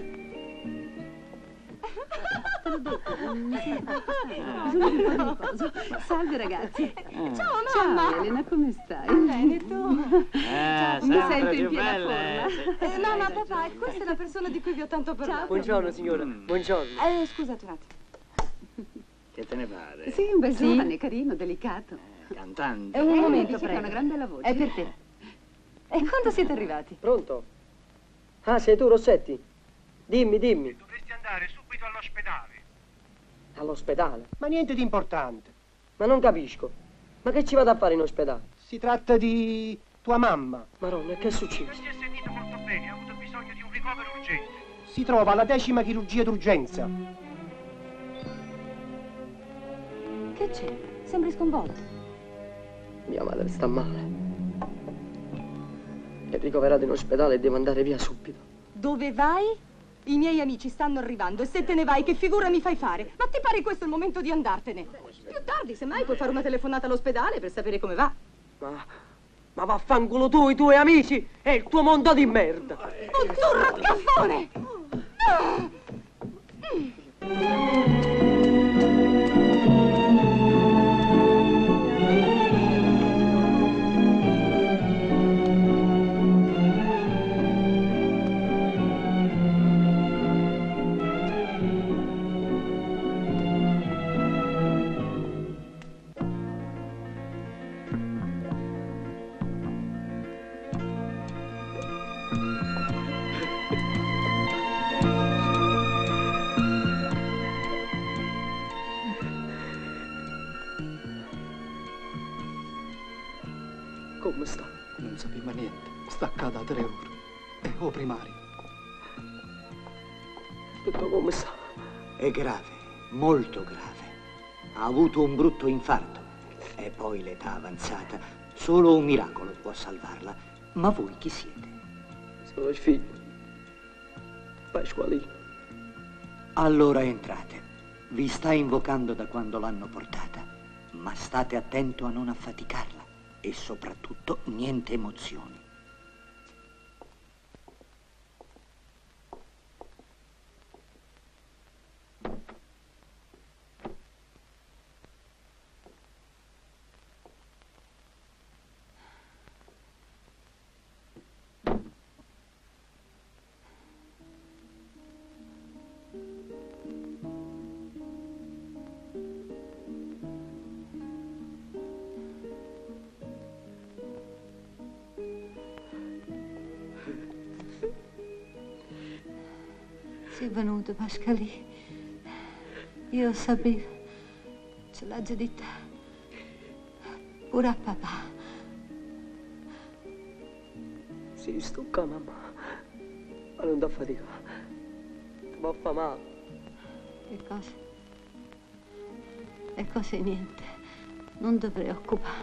Salve ragazzi. Ciao mamma. Elena, come stai? Bene, tu? Mi senti in piena forma? Mamma, papà, questa è la persona di cui vi ho tanto parlato. Buongiorno signora, buongiorno. Scusate un attimo. Che te ne pare? Sì, un bel giovane, carino, delicato. Cantante. È un momento, dice che ha una gran bella voce. È per te. E quando siete arrivati? Pronto? Ah, sei tu, Rossetti? Dimmi. Dovresti andare subito all'ospedale. All'ospedale? Ma niente di importante. Ma non capisco. Ma che ci vado a fare in ospedale? Si tratta di tua mamma. Maronna, che è successo? Non si è sentito molto bene, ha avuto bisogno di un ricovero urgente. Si trova alla 10ª chirurgia d'urgenza. Che c'è? Sembri sconvolto. Mia madre sta male. È ricoverata in ospedale e devo andare via subito. Dove vai? I miei amici stanno arrivando e se te ne vai che figura mi fai fare? Ma ti pare questo il momento di andartene? Più tardi, semmai, puoi fare una telefonata all'ospedale per sapere come va. Ma vaffanculo tu, i tuoi amici e il tuo mondo di merda. Oh, tu raccaffone! Come sta? Non sapeva niente. Staccata da 3 ore. È o primario. Tutto come sta? È grave, molto grave. Ha avuto un brutto infarto. E poi l'età avanzata. Solo un miracolo può salvarla. Ma voi chi siete? Sono il figlio. Pasqualino. Allora entrate. Vi sta invocando da quando l'hanno portata. Ma state attento a non affaticarla. E soprattutto niente emozioni. Sei venuto, Pascalì. Io sapevo. Ce l'ha già detta. Pure a papà. Sì, sto qua, mamma. Ma non ti affaticare. Ti va a fare male. Che cosa? E cose niente. Non ti preoccupare.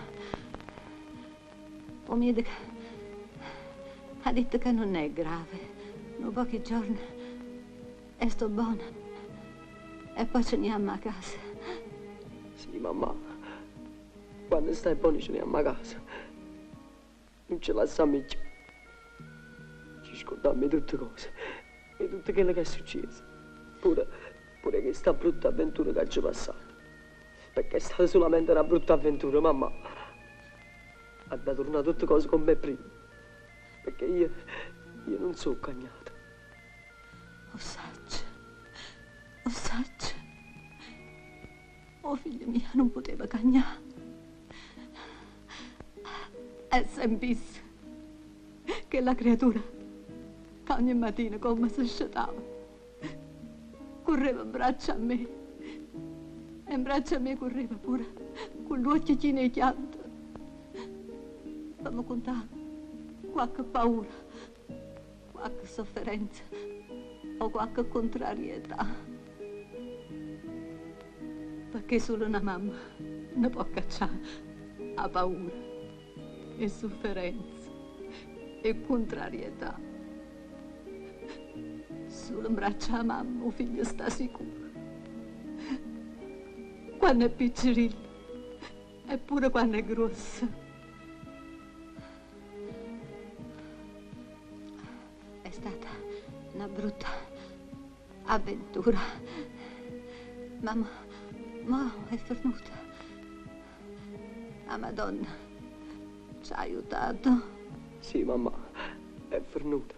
O mi ha detto che non è grave. In pochi giorni e sto buona. E poi ce ne andiamo a casa. Sì, mamma. Quando stai buona ce ne andiamo a casa. Non ce lasciamo più. Ci scordiamo tutte cose. E tutto quello che è successo. Pure questa brutta avventura che ci è passata. Perché è stata solamente una brutta avventura, mamma. Ha da tornare tutte cose con me prima. Perché io non sono cagnato. Lo saggio. Oh, figlia mia, non poteva cagnare. È sempre che la creatura, che ogni mattina come si sciatava, correva in braccio a me. E in braccio a me correva pure con gli occhi nei chianti. Fammi contare qualche paura, qualche sofferenza o qualche contrarietà. Perché solo una mamma ne può cacciare a paura e sofferenza e contrarietà. Solo in braccio a mamma il figlio sta sicuro. Quando è piccirillo eppure quando è grosso. È stata una brutta avventura. Mamma è venuta. La Madonna ci ha aiutato. Sì, mamma, è venuta.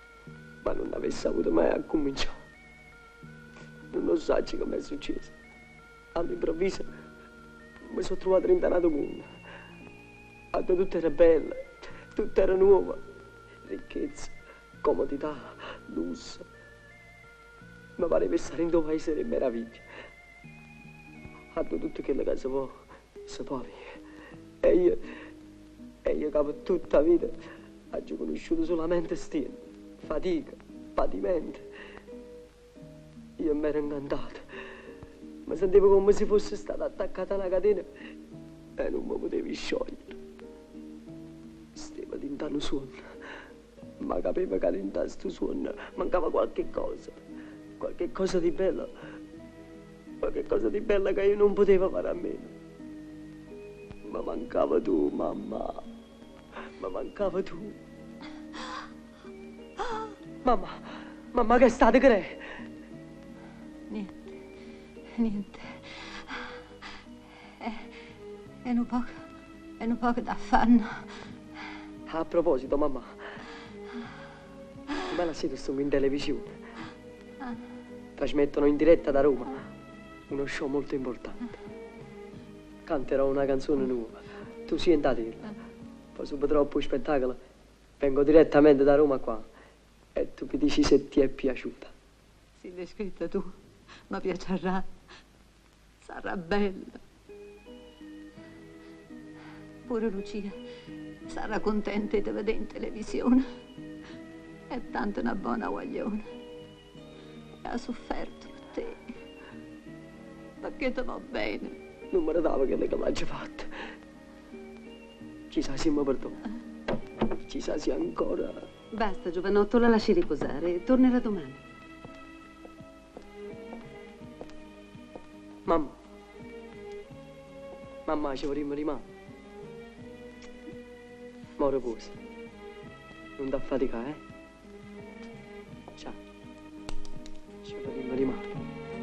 Ma non avesse avuto mai a cominciare. Non lo so come è successo. all'improvviso mi sono trovato rintanato mondo. Tutto era bello, tutto era nuovo, ricchezza, comodità, lusso. Mi pare per stare in tuo paese di meraviglia. Tutto quello che si può avere. E io capo tutta la vita ho conosciuto solamente stile, fatica, patimento. Io mi ero incantato. Mi sentivo come se fosse stata attaccata alla catena e non mi potevi sciogliere. Stavo tentando suono, ma capivo che all'interno di questo suono mancava qualche cosa di bello, qualche cosa di bello che io non potevo fare a meno. Ma mancava tu, mamma, ma mancava tu. Mamma che state che Niente. È un poco d'affanno. A proposito, mamma, come la sera sto in televisione. Trasmettono in diretta da Roma uno show molto importante. Canterò una canzone nuova. Tu sienta a dirla. Poi subito dopo il spettacolo vengo direttamente da Roma qua e tu mi dici se ti è piaciuta. Sì, l'hai scritta tu, ma piacerà. Sarà bella. Pure Lucia sarà contenta di vedere in televisione. È tanto una buona guaglione. E ha sofferto per te. Perché ti va bene. Non me ne dava quelle che l'hai fatta. Chissà se mi perdona. Chissà se ancora. Basta, giovanotto, la lasci riposare. Tornerà domani. Mamma, ci vorremmo rimanere. Mo' riposa. Non ti affaticare, eh? Ciao. Ci vorremmo rimanere.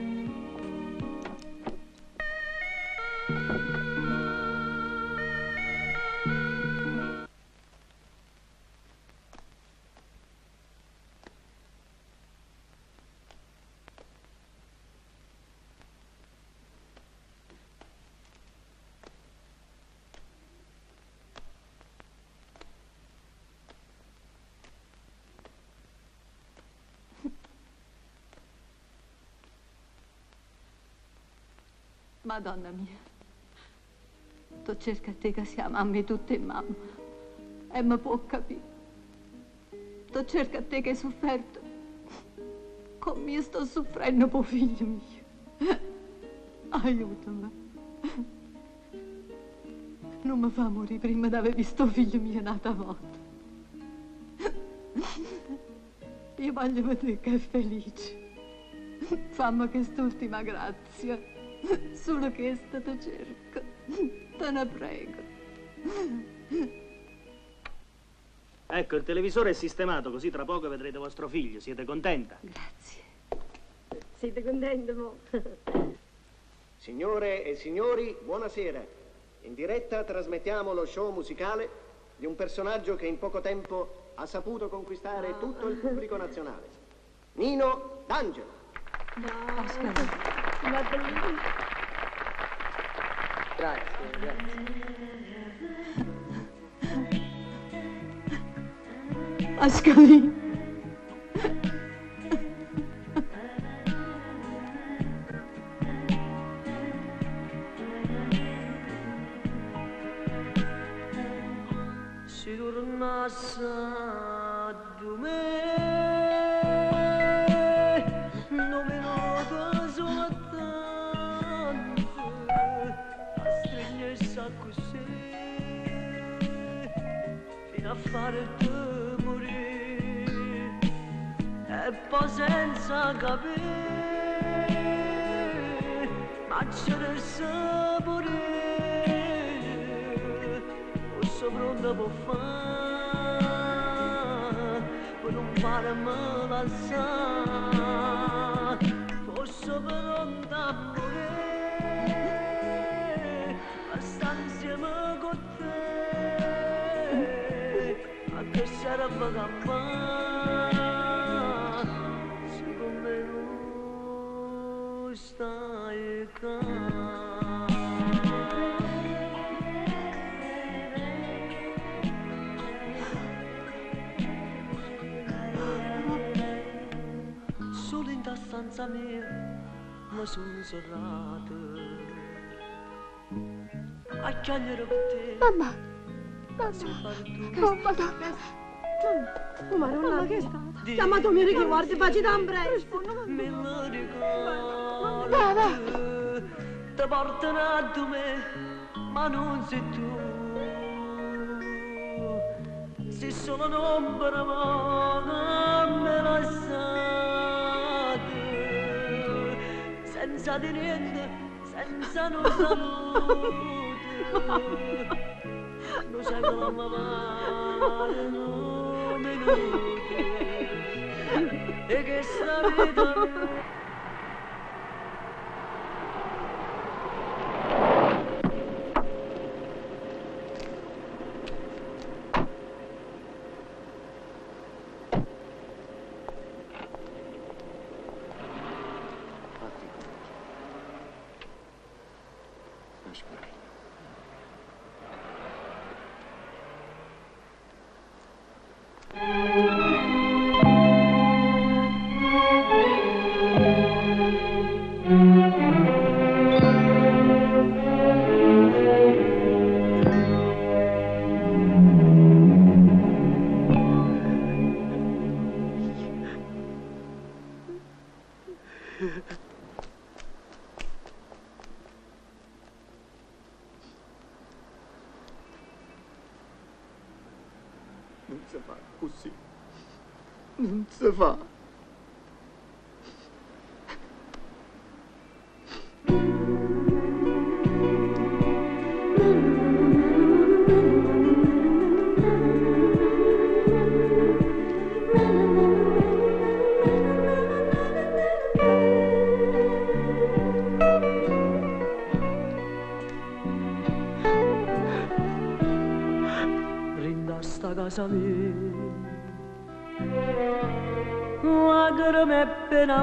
Madonna mia, tu cerca a te che siamo mamma tutte mamma e mi può capire. Tu cerca a te che hai sofferto come io sto soffrendo per figlio mio. Aiutami. Non mi fa morire prima di aver visto figlio mio nata morta. Io voglio vedere che è felice. Fammi quest'ultima grazia. Solo questa ti cerco. Te ne prego. Ecco, il televisore è sistemato, così tra poco vedrete vostro figlio. Siete contenta? Grazie. Siete contenti, mo? Signore e signori, buonasera. In diretta trasmettiamo lo show musicale di un personaggio che in poco tempo ha saputo conquistare tutto il pubblico nazionale. Nino D'Angelo. Grazie. Pasqualino. Si tornasse a me. A farti morire e poi senza capire ma c'è del sapore posso pronto per fare per non farmi alzare posso pronto a morire a stare insieme con te che sarebbe campana, secondo me non stai qua. mi sono serrate a chiagliere per te. Mamma! Oh, Madonna! Ma non che è stato? Chiamato mio che guardi, facci da presto. Va. Ti portano a me, ma non sei tu. Se solo un'ombra ma me lasciate, senza di niente, senza non salute. Non sai come male, non mi nutre, e che sta vita... Non si fa così. Non si fa. Sta casa mia, lacrime e pena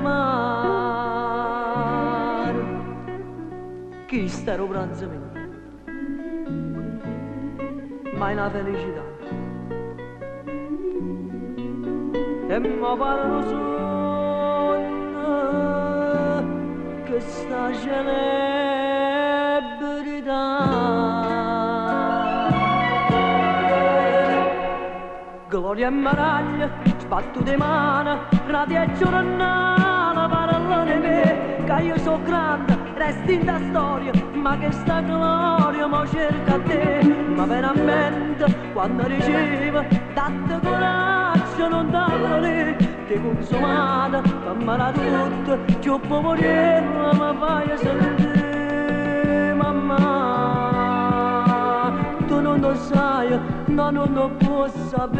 amare, chi sta lo pranzo mio, ma è una felicità, e mi pare lo sogno che sta celebrità. Gloria e maraglia, sbattute mani, radio e giornale, parlano di me, che io so grande, resti in da storia, ma che sta gloria mo cerca a te, ma veramente quando ricevo, date coraggio, non darlo lì, ti consumata, fammela tutto, che può morire, ma vai a sentire, mamma, tu non lo sai, no, non lo puoi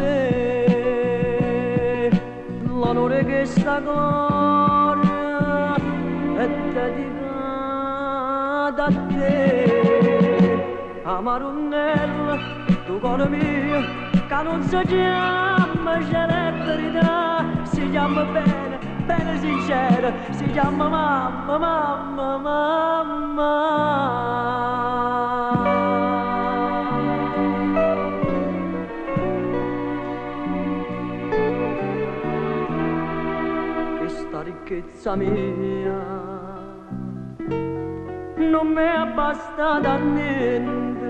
sapere, l'onore che sta gloria è dedicata a te, Amarunella, tu cuore mio, che non si chiama celebrità, si chiama bene, bene sincera, si chiama mamma, mamma, mamma. Questa ricchezza mia non mi è bastata a niente,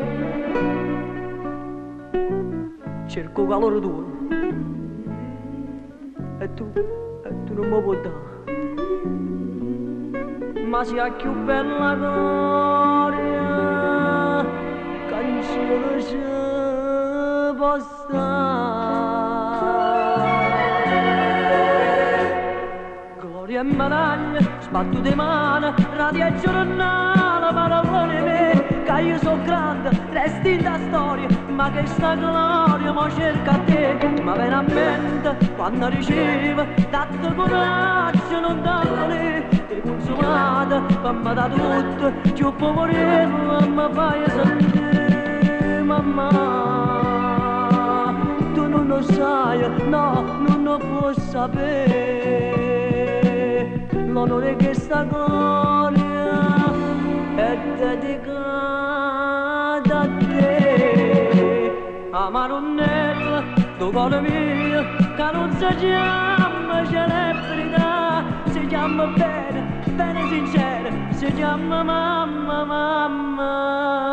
cerco calore tuo e tu non mi puoi dare, ma sia più bella gloria che in cielo ci può stare. Gloria e medaglia, sbattute mani, radio e giornale, parole di me, che io so grande, resti in da storia, ma che sta gloria mo cerca a te, ma veramente quando ricevo, date coraggio, non darlo lì, ti consumata, fammi da tutto, che può morire, mi fai sentire, mamma, tu non lo sai, no, non lo puoi sapere, l'onore che sta gloria è dedicata a te, Amarunella, tu cuore mio, che non si chiama celebrità, si chiama bene, bene sincera, si chiama mamma, mamma.